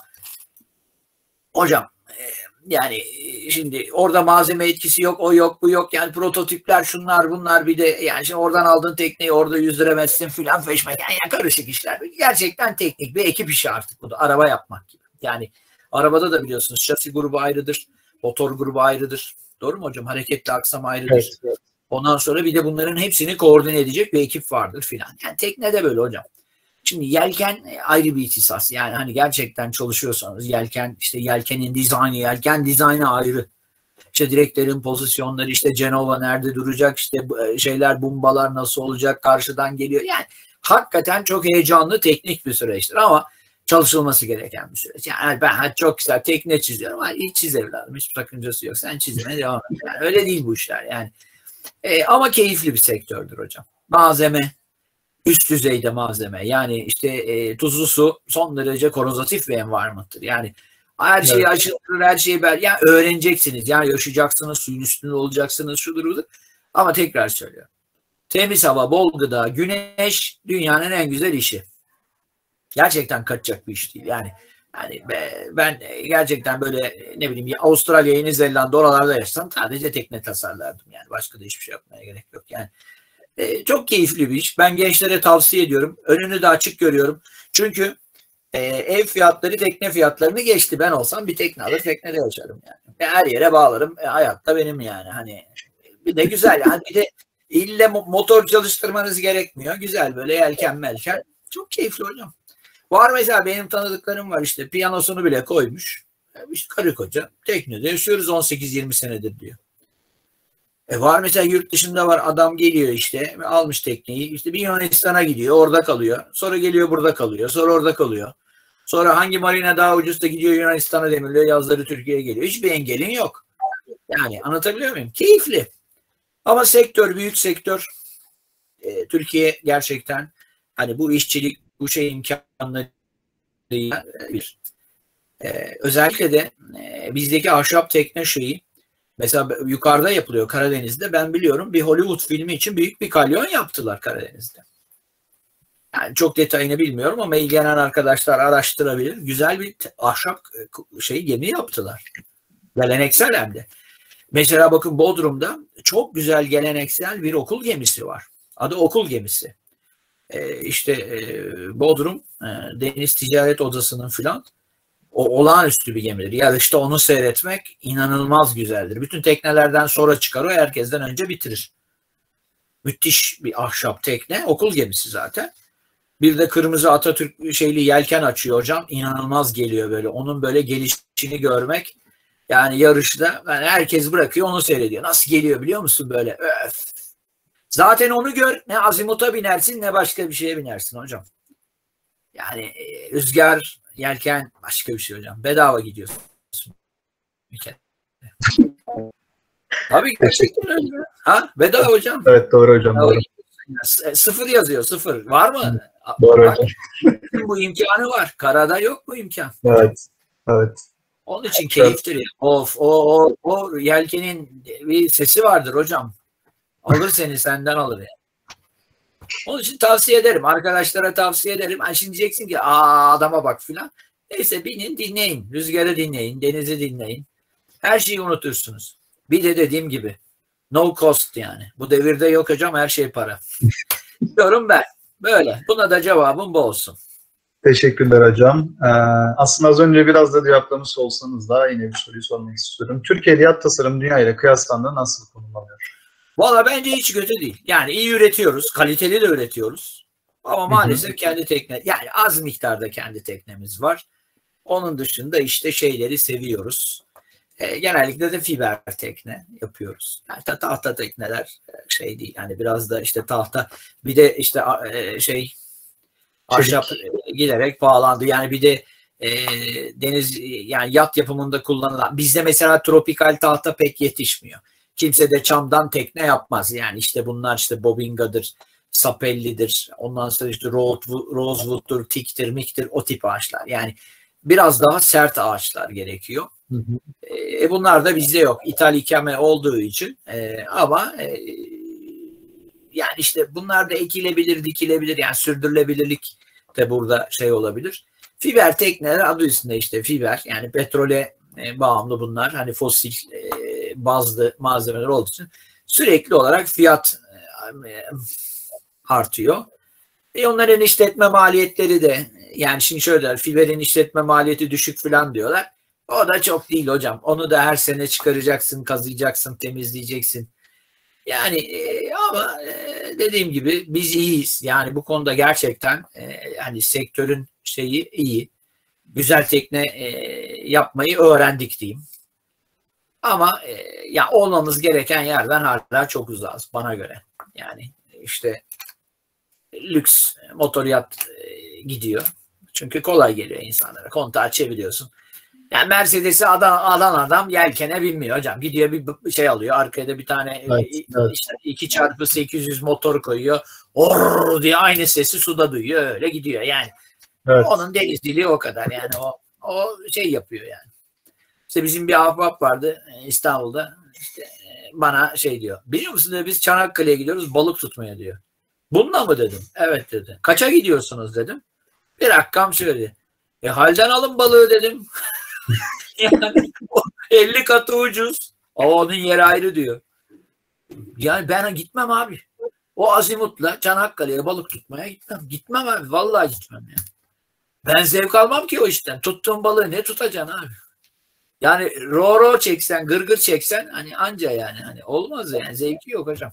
S1: hocam e, yani şimdi orada malzeme etkisi yok, o yok, bu yok. Yani prototipler şunlar bunlar bir de yani şimdi oradan aldığın tekneyi orada yüzdüremezsin filan feşmek. Yani, yani karışık işler. Gerçekten teknik bir ekip işi artık bu da. Araba yapmak gibi. Yani arabada da biliyorsunuz şasi grubu ayrıdır, motor grubu ayrıdır. Doğru mu hocam? Hareketli aksam ayrıdır. Evet, evet. Ondan sonra bir de bunların hepsini koordine edecek bir ekip vardır filan. Yani teknede böyle hocam. Şimdi yelken ayrı bir ihtisas. Yani hani gerçekten çalışıyorsanız yelken işte yelkenin dizaynı, yelken dizaynı ayrı. İşte direklerin pozisyonları, işte Cenova nerede duracak, işte şeyler, bombalar nasıl olacak, karşıdan geliyor. Yani hakikaten çok heyecanlı teknik bir süreçtir ama çalışılması gereken bir süreç. Yani ben çok güzel tekne çiziyorum. Hiç çiz evladım. Hiçbir sakıncası yok. Sen çizmeye devam et. Yani öyle değil bu işler yani. E, ama keyifli bir sektördür hocam. Malzeme, üst düzeyde malzeme. Yani işte e, tuzlu su son derece korozatif bir environment'tır. Yani her şeyi evet. aşıtırır, her şeyi ber. Yani öğreneceksiniz. Yani yaşayacaksınız, suyun üstünde olacaksınız, şudur budur. Ama tekrar söylüyorum. Temiz hava, bol gıda, güneş dünyanın en güzel işi. Gerçekten kaçacak bir iş değil. Yani yani ben gerçekten böyle ne bileyim Avustralya, Yeni Zelanda oralarda yaşasam sadece tekne tasarlardım. Yani başka da hiçbir şey yapmaya gerek yok. Yani e, çok keyifli bir iş. Ben gençlere tavsiye ediyorum. Önünü de açık görüyorum. Çünkü e, ev fiyatları tekne fiyatlarını geçti. Ben olsam bir tekne alır teknede yaşarım yani. E, her yere bağlarım. E, hayatta benim yani. Hani bir de güzel yani bir de ille motor çalıştırmanız gerekmiyor. Güzel böyle yelken melken. Çok keyifli hocam. Var mesela benim tanıdıklarım var işte piyanosunu bile koymuş. İşte karı koca teknede yaşıyoruz on sekiz yirmi senedir diyor. E var mesela yurt dışında var adam geliyor işte almış tekneyi işte bir Yunanistan'a gidiyor orada kalıyor. Sonra geliyor burada kalıyor. Sonra orada kalıyor. Sonra hangi marina daha ucuzsa gidiyor Yunanistan'a demirliyor yazları Türkiye'ye geliyor. Hiçbir engelin yok. Yani anlatabiliyor muyum? Keyifli. Ama sektör büyük sektör. E, Türkiye gerçekten hani bu işçilik bu şey imkanları bir. Ee, özellikle de e, bizdeki ahşap tekne şeyi mesela yukarıda yapılıyor Karadeniz'de. Ben biliyorum bir Hollywood filmi için büyük bir kalyon yaptılar Karadeniz'de. Yani çok detayını bilmiyorum ama ilgilenen arkadaşlar araştırabilir. Güzel bir ahşap şey gemi yaptılar. Geleneksel hem de. Mesela bakın Bodrum'da çok güzel geleneksel bir okul gemisi var. Adı okul gemisi. Ee, işte e, Bodrum e, Deniz Ticaret Odası'nın filan o olağanüstü bir gemidir. Yarışta onu seyretmek inanılmaz güzeldir. Bütün teknelerden sonra çıkar o herkesten önce bitirir. Müthiş bir ahşap tekne. Okul gemisi zaten. Bir de kırmızı Atatürk şeyli yelken açıyor hocam. İnanılmaz geliyor böyle. Onun böyle gelişini görmek. Yani yarışta yani herkes bırakıyor onu seyrediyor. Nasıl geliyor biliyor musun böyle? Öf. Zaten onu gör. Ne azimuta binersin ne başka bir şeye binersin hocam. Yani e, rüzgar, yelken başka bir şey hocam. Bedava gidiyorsun. Bir kere. Tabii gerçekten öyle. Ha? Bedava hocam.
S3: Evet doğru hocam. Doğru.
S1: Sıfır yazıyor sıfır. Var mı?
S3: Doğru
S1: var.
S3: hocam.
S1: Bu imkanı var. Karada yok bu imkan.
S3: Evet. Evet.
S1: Onun için keyiftir. Of o, o, o yelkenin bir sesi vardır hocam. Alır seni senden alır yani. Onun için tavsiye ederim. Arkadaşlara tavsiye ederim. Yani şimdi diyeceksin ki aa adama bak filan. Neyse binin dinleyin. Rüzgarı dinleyin. Denizi dinleyin. Her şeyi unutursunuz. Bir de dediğim gibi no cost yani. Bu devirde yok hocam her şey para. Diyorum ben. Böyle. Buna da cevabım bu olsun.
S3: Teşekkürler hocam. Ee, aslında az önce biraz da cevaplamış olsanız da yine bir soruyu sormak istiyorum. Türkiye'de yat tasarım dünya ile kıyaslandığında nasıl konumlanıyor?
S1: Valla bence hiç kötü değil. Yani iyi üretiyoruz. Kaliteli de üretiyoruz. Ama maalesef hı hı. kendi tekne, yani az miktarda kendi teknemiz var. Onun dışında işte şeyleri seviyoruz. E, genellikle de fiber tekne yapıyoruz. Yani tahta tekneler şey değil. Yani biraz da işte tahta, bir de işte e, şey ahşap giderek pahalandı. Yani bir de e, deniz, yani yat yapımında kullanılan, bizde mesela tropikal tahta pek yetişmiyor. Kimse de çamdan tekne yapmaz. Yani işte bunlar işte bobingadır, sapellidir, ondan sonra işte rosewood'dur, tiktir, miktir, o tip ağaçlar. Yani biraz daha sert ağaçlar gerekiyor. Hı hı. E, bunlar da bizde yok. İthal ikame olduğu için. E, ama e, yani işte bunlar da ekilebilir, dikilebilir. Yani sürdürülebilirlik de burada şey olabilir. Fiber tekneler adı üstünde işte fiber. Yani petrole e, bağımlı bunlar. Hani fosil e, bazlı malzemeler olduğu için sürekli olarak fiyat e, artıyor. E onların işletme maliyetleri de, yani şimdi şöyle, fiberin işletme maliyeti düşük falan diyorlar. O da çok değil hocam. Onu da her sene çıkaracaksın, kazıyacaksın, temizleyeceksin. Yani e, ama e, dediğim gibi biz iyiyiz. Yani bu konuda gerçekten e, yani sektörün şeyi iyi. Güzel tekne e, yapmayı öğrendik diyeyim. Ama e, ya olmamız gereken yerden hala çok uzağız bana göre. Yani işte lüks motor yat e, gidiyor. Çünkü kolay geliyor insanlara. Kontağı çeviriyorsun. Yani Mercedes'i alan, alan adam yelkene binmiyor hocam. Gidiyor bir şey alıyor. Arkaya da bir tane evet, evet. işte iki çarpı sekiz yüz motor koyuyor. Orr diye aynı sesi suda duyuyor. Öyle gidiyor yani. Evet. Onun denizciliği o kadar. Yani o o şey yapıyor yani. İşte bizim bir ahbap vardı İstanbul'da. İşte bana şey diyor. Biliyor musun diyor, biz Çanakkale'ye gidiyoruz balık tutmaya diyor. Bununla mı dedim. Evet dedi. Kaça gidiyorsunuz dedim. Bir rakam söyledi. E halden alın balığı dedim. Yani elli katı ucuz. Ama onun yeri ayrı diyor. Yani ben gitmem abi. O azimutla Çanakkale'ye balık tutmaya gitmem. Gitmem abi. Vallahi gitmem yani. Ben zevk almam ki o işten. Tuttuğun balığı ne tutacaksın abi? Yani ro ro çeksen, gırgır çeksen hani anca yani. Hani olmaz yani. Zevki yok hocam.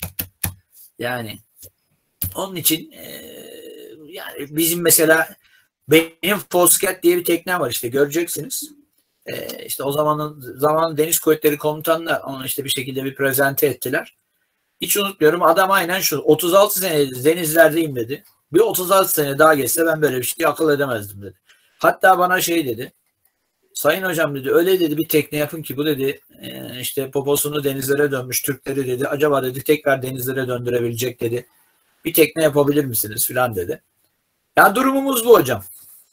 S1: Yani onun için e, yani bizim mesela benim Fosket diye bir teknem var işte göreceksiniz. Ee, işte o zamanın zaman Deniz Kuvvetleri Komutanı'na onu işte bir şekilde bir prezente ettiler. Hiç unutmuyorum, adam aynen şu otuz altı sene denizlerdeyim dedi. Bir otuz altı sene daha geçse ben böyle bir şey akıl edemezdim dedi. Hatta bana şey dedi. Sayın hocam dedi, öyle dedi bir tekne yapın ki bu dedi e, işte poposunu denizlere dönmüş Türkleri dedi. Acaba dedi tekrar denizlere döndürebilecek dedi. Bir tekne yapabilir misiniz filan dedi. Yani durumumuz bu hocam.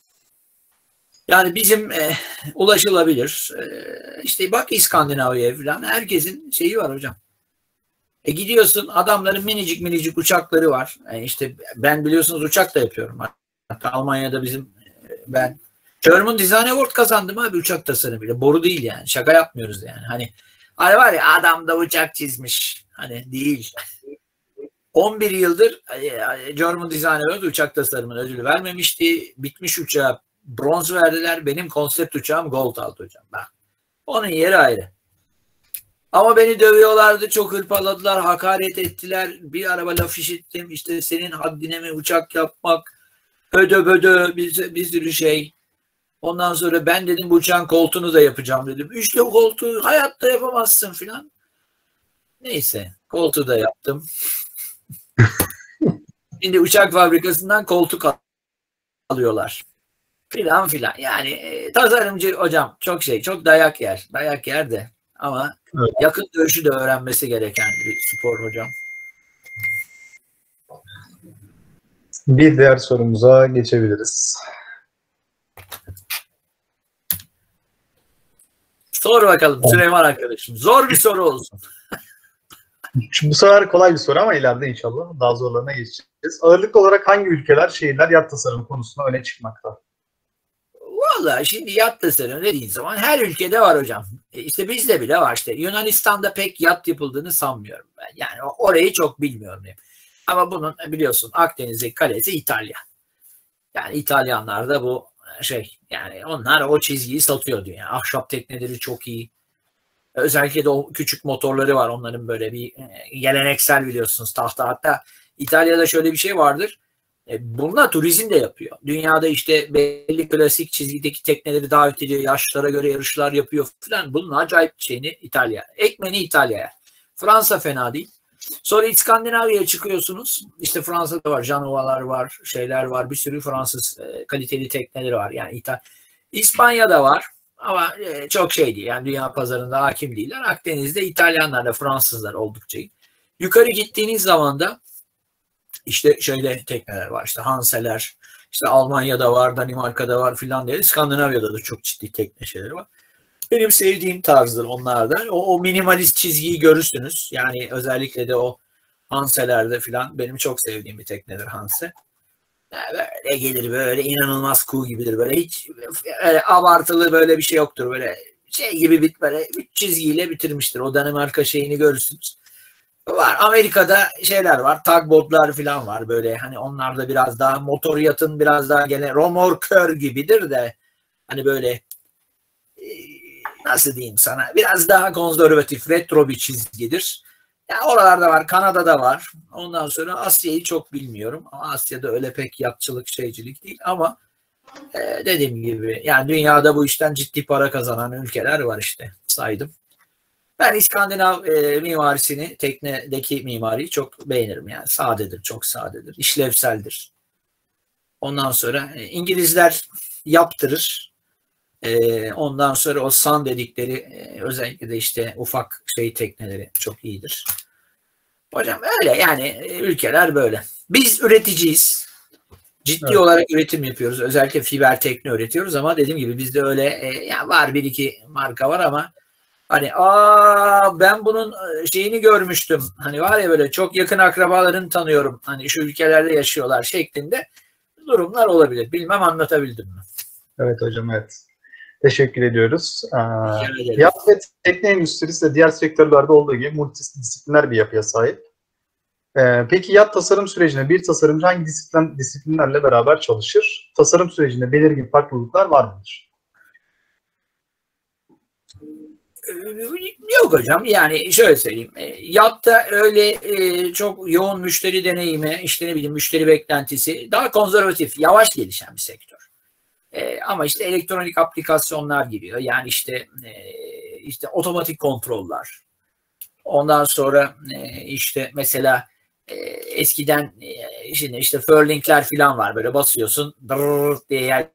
S1: Yani bizim e, ulaşılabilir. E, işte bak İskandinavya'ya falan herkesin şeyi var hocam. E gidiyorsun adamların minicik minicik uçakları var. E işte ben biliyorsunuz uçak da yapıyorum. Hatta Almanya'da bizim e, ben German Design Award kazandım abi uçak tasarımıyla. Boru değil yani. Şaka yapmıyoruz yani. Hani hani var ya adam da uçak çizmiş. Hani değil. on bir yıldır e, German Design Award uçak tasarımının ödülü vermemişti. Bitmiş uçağı bronz verdiler. Benim konsept uçağım gold aldı hocam. Bak. Onun yeri ayrı. Ama beni dövüyorlardı. Çok hırpaladılar. Hakaret ettiler. Bir araba laf işittim. İşte senin haddine mi uçak yapmak? Ödö bödö bir, bir sürü şey. Ondan sonra ben dedim bu uçağın koltuğunu da yapacağım dedim. İşte o koltuğu hayatta yapamazsın filan. Neyse. Koltuğu da yaptım. Şimdi uçak fabrikasından koltuk alıyorlar. Filan filan. Yani e, tasarımcı hocam çok şey, çok dayak yer. Dayak yer de ama evet. Yakın dövüşü de öğrenmesi gereken bir spor hocam.
S3: Bir diğer sorumuza geçebiliriz.
S1: Sor bakalım Süleyman arkadaşım. Zor bir soru olsun.
S3: Bu sefer kolay bir soru ama ileride inşallah daha zorlarına geçeceğiz. Ağırlıklı olarak hangi ülkeler, şehirler yat tasarımı konusunda öne çıkmakta?
S1: Vallahi şimdi yat tasarımı dediğin zaman her ülkede var hocam. E işte bizde bile var işte. Yunanistan'da pek yat yapıldığını sanmıyorum ben. Yani orayı çok bilmiyorum. Diyeyim. Ama bunun biliyorsun Akdeniz'deki kalesi İtalya. Yani İtalyanlar da bu şey yani onlar o çizgiyi satıyor dünya. Ahşap tekneleri çok iyi. Özellikle de o küçük motorları var. Onların böyle bir geleneksel biliyorsunuz tahta. Hatta İtalya'da şöyle bir şey vardır. Bununla turizm de yapıyor. Dünyada işte belli klasik çizgideki tekneleri davet ediyor. Yaşlara göre yarışlar yapıyor falan. Bunun acayip şeyini İtalya. Ekmeni İtalya'ya. Fransa fena değil. Sonra İskandinavya'ya çıkıyorsunuz. İşte Fransa'da var. Janovalar var. Şeyler var. Bir sürü Fransız e, kaliteli tekneleri var. Yani İtalya. İspanya'da var. Ama e, çok şey değil. Yani dünya pazarında hakim değiller. Akdeniz'de İtalyanlarla Fransızlar oldukça iyi. Yukarı gittiğiniz zaman da işte şöyle tekneler var. İşte Hanseler, işte Almanya'da var, Danimarka'da var filan diye. İskandinavya'da da çok ciddi tekne şeyleri var. Benim sevdiğim tarzdır onlardan. O, o minimalist çizgiyi görürsünüz. Yani özellikle de o Hanse'lerde filan benim çok sevdiğim bir teknedir Hanse. Yani böyle gelir böyle inanılmaz kuğu gibidir. Böyle hiç öyle abartılı böyle bir şey yoktur. Böyle şey gibi bit böyle üç çizgiyle bitirmiştir. O Danimarka şeyini görürsünüz. Var. Amerika'da şeyler var. Tugboat'lar falan var. Böyle hani onlar da biraz daha motor yatın biraz daha gene romorkör gibidir de hani böyle nasıl diyeyim sana biraz daha konservatif retro bir çizgidir. Yani oralarda var. Kanada'da var. Ondan sonra Asya'yı çok bilmiyorum. Ama Asya'da öyle pek yatçılık şeycilik değil ama e, dediğim gibi yani dünyada bu işten ciddi para kazanan ülkeler var işte saydım. Ben İskandinav e, mimarisini, teknedeki mimariyi çok beğenirim. Yani sadedir, çok sadedir, işlevseldir. Ondan sonra e, İngilizler yaptırır. E, ondan sonra o san dedikleri e, özellikle de işte ufak şey tekneleri çok iyidir. Hocam öyle yani e, ülkeler böyle. Biz üreticiyiz. Ciddi evet. olarak üretim yapıyoruz. Özellikle fiber tekne üretiyoruz ama dediğim gibi bizde öyle e, yani var bir iki marka var ama hani aa ben bunun şeyini görmüştüm. Hani var ya böyle çok yakın akrabalarını tanıyorum. Hani şu ülkelerde yaşıyorlar şeklinde durumlar olabilir. Bilmem anlatabildim mi?
S3: Evet hocam evet. Teşekkür ediyoruz. Ee, yat ve tekne endüstrisi de diğer sektörlerde olduğu gibi multidisipliner bir yapıya sahip. Ee, peki yat tasarım sürecinde bir tasarımcı hangi disiplin, disiplinlerle beraber çalışır? Tasarım sürecinde belirgin farklılıklar var mıdır?
S1: Yok hocam yani şöyle söyleyeyim. Yatta öyle e, çok yoğun müşteri deneyimi, işte ne bileyim müşteri beklentisi daha konservatif, yavaş gelişen bir sektör. E, ama işte elektronik aplikasyonlar giriyor. Yani işte e, işte otomatik kontroller. Ondan sonra e, işte mesela e, eskiden e, şimdi işte furlingler falan var. Böyle basıyorsun dırr diye yer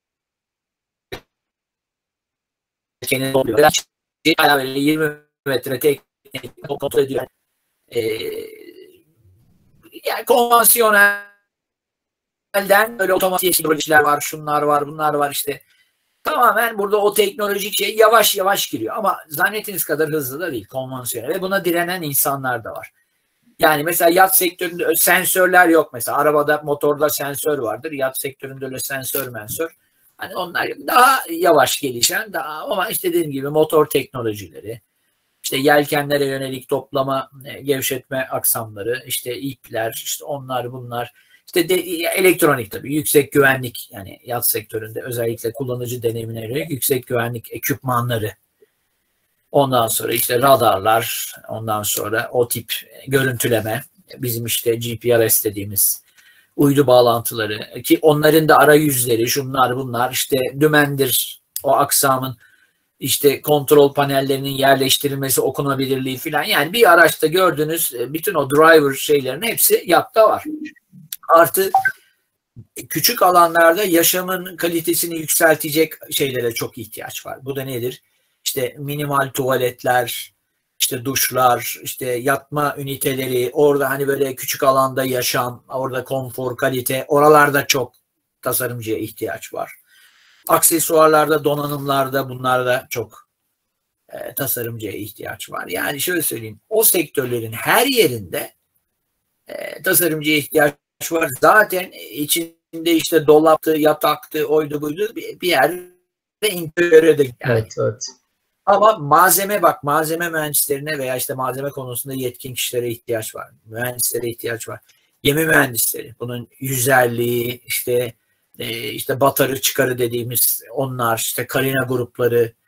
S1: kendini oluyor. Yani yirmi metre teknik kontrol ediyor. Ee, yani konvansiyonelden böyle otomatik teknolojiler var, şunlar var, bunlar var işte. Tamamen burada o teknolojik şey yavaş yavaş giriyor ama zannettiğiniz kadar hızlı da değil konvansiyonel ve buna direnen insanlar da var. Yani mesela yat sektöründe sensörler yok mesela. Arabada, motorda sensör vardır. Yat sektöründe öyle sensör mensör. Hani onlar daha yavaş gelişen daha ama işte dediğim gibi motor teknolojileri, işte yelkenlere yönelik toplama, gevşetme aksamları, işte ipler, işte onlar bunlar. İşte de, elektronik tabii yüksek güvenlik yani yat sektöründe özellikle kullanıcı deneyimine yönelik yüksek güvenlik ekipmanları. Ondan sonra işte radarlar, ondan sonra o tip görüntüleme, bizim işte G P R S dediğimiz uydu bağlantıları ki onların da arayüzleri şunlar bunlar işte dümendir o aksamın işte kontrol panellerinin yerleştirilmesi okunabilirliği filan yani bir araçta gördüğünüz bütün o driver şeylerin hepsi yatta var. Artı küçük alanlarda yaşamın kalitesini yükseltecek şeylere çok ihtiyaç var. Bu da nedir? İşte minimal tuvaletler, işte duşlar, işte yatma üniteleri, orada hani böyle küçük alanda yaşam, orada konfor, kalite, oralarda çok tasarımcıya ihtiyaç var. Aksesuarlarda, donanımlarda bunlarda çok e, tasarımcıya ihtiyaç var. Yani şöyle söyleyeyim, o sektörlerin her yerinde e, tasarımcıya ihtiyaç var. Zaten içinde işte dolaptı, yataktı, oydu buydu bir, bir yerde interiöre de yani.
S3: Evet, evet.
S1: Ama malzeme bak malzeme mühendislerine veya işte malzeme konusunda yetkin kişilere ihtiyaç var. Mühendislere ihtiyaç var. Gemi mühendisleri bunun yüzerliği işte e, işte batarı çıkarı dediğimiz onlar işte karina grupları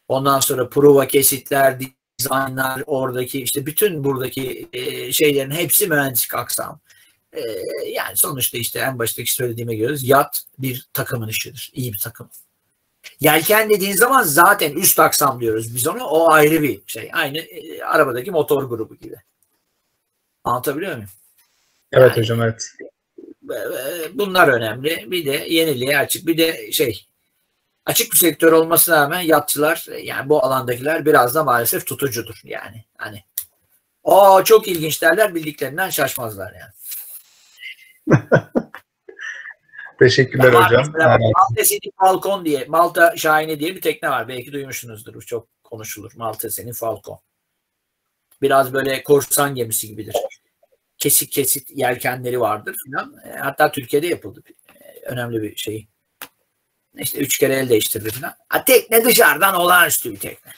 S1: Ondan sonra prova kesitler, dizaynlar, oradaki işte bütün buradaki e, şeylerin hepsi mühendislik aksamı. E, yani sonuçta işte en baştaki söylediğime göre yat bir takımın işidir. İyi bir takım. Yelken dediğin zaman zaten üst aksam diyoruz biz ona. O ayrı bir şey. Aynı e, arabadaki motor grubu gibi. Anlatabiliyor muyum?
S3: Evet
S1: Yani,
S3: hocam, evet.
S1: Bunlar önemli. Bir de yeniliğe açık. Bir de şey, açık bir sektör olmasına rağmen yatçılar, yani bu alandakiler biraz da maalesef tutucudur. Yani hani o çok ilginç derler, bildiklerinden şaşmazlar yani.
S3: Teşekkürler
S1: Ama
S3: hocam.
S1: mesela
S3: Evet.
S1: Maltese'nin Falcon diye, Malta Şahini diye bir tekne var. Belki duymuşsunuzdur. Bu çok konuşulur. Maltese'nin Falcon. Biraz böyle korsan gemisi gibidir. Kesik kesik yelkenleri vardır filan. Hatta Türkiye'de yapıldı. Önemli bir şey. İşte üç kere el değiştirdi filan. Tekne dışarıdan olağanüstü bir tekne.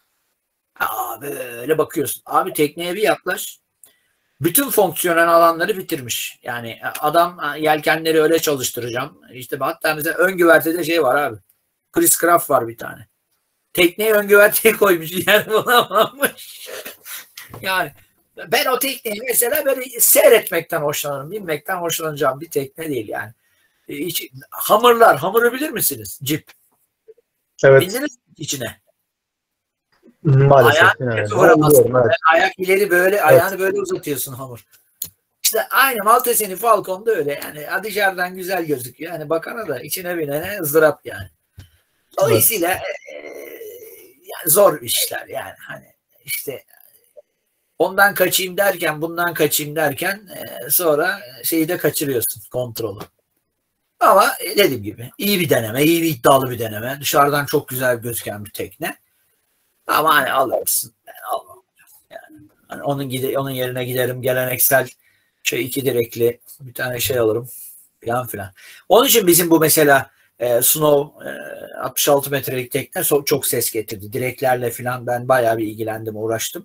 S1: Aa, böyle bakıyorsun. Abi tekneye bir yaklaş. Bütün fonksiyonel alanları bitirmiş. Yani adam yelkenleri öyle çalıştıracağım. İşte hatta mesela ön güvertede şey var abi. Chris Craft var bir tane. Tekneyi ön güverteye koymuş. Yani bulamamış. Yani ben o tekneyi mesela böyle seyretmekten hoşlanırım. Binmekten hoşlanacağım bir tekne değil yani. Hiç, hamurlar. Hamuru bilir misiniz? Cip.
S3: Evet.
S1: Bindiniz içine.
S3: Maalesef.
S1: Ayak,
S3: Evet.
S1: evet. Ayak ileri böyle, evet. Ayağını böyle uzatıyorsun hamur. İşte aynı Maltese'nin Falcon da öyle. Yani dışarıdan güzel gözüküyor. Yani bakana da içine binene ızdırap yani. Dolayısıyla evet. e, yani zor işler yani. Hani işte ondan kaçayım derken, bundan kaçayım derken e, sonra şeyi de kaçırıyorsun, kontrolü. Ama dediğim gibi iyi bir deneme, iyi bir iddialı bir deneme. Dışarıdan çok güzel gözüken bir tekne. Ama hani alırsın. Ben almam. Yani hani onun gide, onun yerine giderim, geleneksel şey iki direkli bir tane şey alırım falan filan. Onun için bizim bu mesela e, Snow e, altmış altı metrelik tekne so, çok ses getirdi. Direklerle filan ben bayağı bir ilgilendim, uğraştım.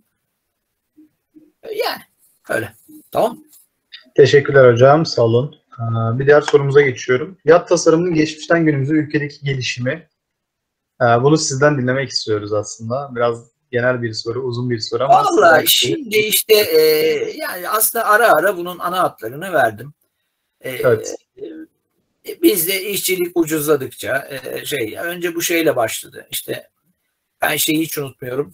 S1: E, yani öyle. Tamam.
S3: Teşekkürler hocam. Sağ olun. Bir diğer sorumuza geçiyorum. Yat tasarımının geçmişten günümüze ülkedeki gelişimi. Bunu sizden dinlemek istiyoruz aslında. Biraz genel bir soru, uzun bir soru ama.
S1: Vallahi şimdi işte e, yani aslında ara ara bunun ana hatlarını verdim. E, evet. E, biz de işçilik ucuzladıkça e, şey önce bu şeyle başladı. İşte ben şeyi hiç unutmuyorum.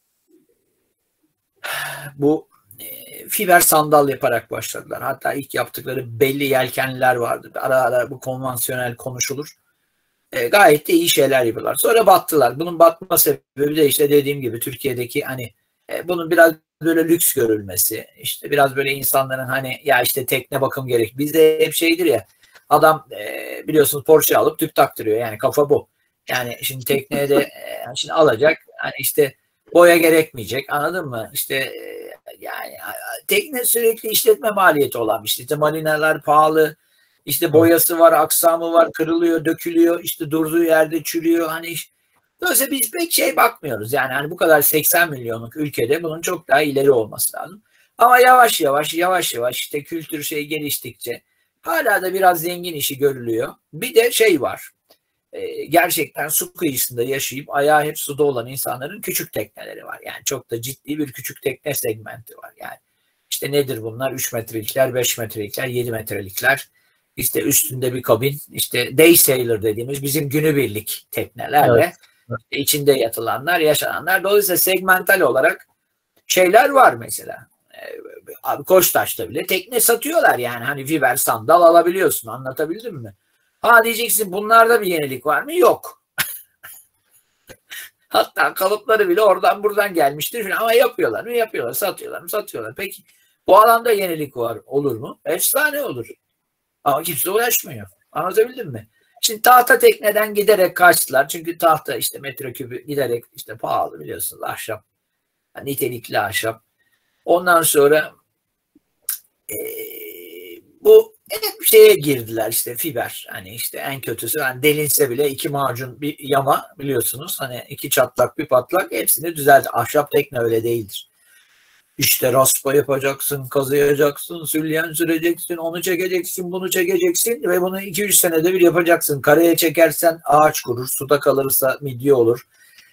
S1: Bu e, fiber sandal yaparak başladılar. Hatta ilk yaptıkları belli yelkenliler vardı. Ara ara bu konvansiyonel konuşulur. E, gayet de iyi şeyler yapıyorlar. Sonra battılar. Bunun batma sebebi de işte dediğim gibi Türkiye'deki hani e, bunun biraz böyle lüks görülmesi. İşte biraz böyle insanların hani ya işte tekne bakım gerek. Bizde hep şeydir ya adam e, biliyorsunuz Porsche alıp tüp taktırıyor. Yani kafa bu. Yani şimdi tekneye de e, şimdi alacak. Hani işte boya gerekmeyecek. Anladın mı? İşte e, yani tekne sürekli işletme maliyeti olan bir şey. İşte marineler pahalı. İşte boyası var, aksamı var, kırılıyor, dökülüyor, işte durduğu yerde çürüyor. Hani dolayısıyla biz pek şey bakmıyoruz. Yani hani bu kadar seksen milyonluk ülkede bunun çok daha ileri olması lazım. Ama yavaş yavaş, yavaş yavaş işte kültür şey geliştikçe hala da biraz zengin işi görülüyor. Bir de şey var. E, gerçekten su kıyısında yaşayıp ayağı hep suda olan insanların küçük tekneleri var. Yani çok da ciddi bir küçük tekne segmenti var. Yani işte nedir bunlar? üç metrelikler, beş metrelikler, yedi metrelikler. İşte üstünde bir kabin, işte day sailor dediğimiz bizim günübirlik teknelerle evet. içinde yatılanlar, yaşananlar. Dolayısıyla segmental olarak şeyler var mesela. Abi Koçtaş'ta bile tekne satıyorlar yani. Hani fiber sandal alabiliyorsun. Anlatabildim mi? Ha diyeceksin bunlarda bir yenilik var mı? Yok. Hatta kalıpları bile oradan buradan gelmiştir falan. Ama yapıyorlar mı? Yapıyorlar. Satıyorlar mı? Satıyorlar. Peki bu alanda yenilik var. Olur mu? Efsane olur. Ama kimse uğraşmıyor. Anlatabildim mi? Şimdi tahta tekneden giderek kaçtılar. Çünkü tahta işte metrekübü giderek işte pahalı biliyorsunuz ahşap. Yani nitelikli ahşap. Ondan sonra e, bu hep şeye girdiler işte fiber. Hani işte en kötüsü yani delinse bile iki macun bir yama biliyorsunuz. Hani iki çatlak bir patlak hepsini düzeldi. Ahşap tekne öyle değildir. İşte raspa yapacaksın, kazıyacaksın, sülyen süreceksin, onu çekeceksin, bunu çekeceksin ve bunu iki üç senede bir yapacaksın. Karaya çekersen ağaç kurur, suda kalırsa midye olur.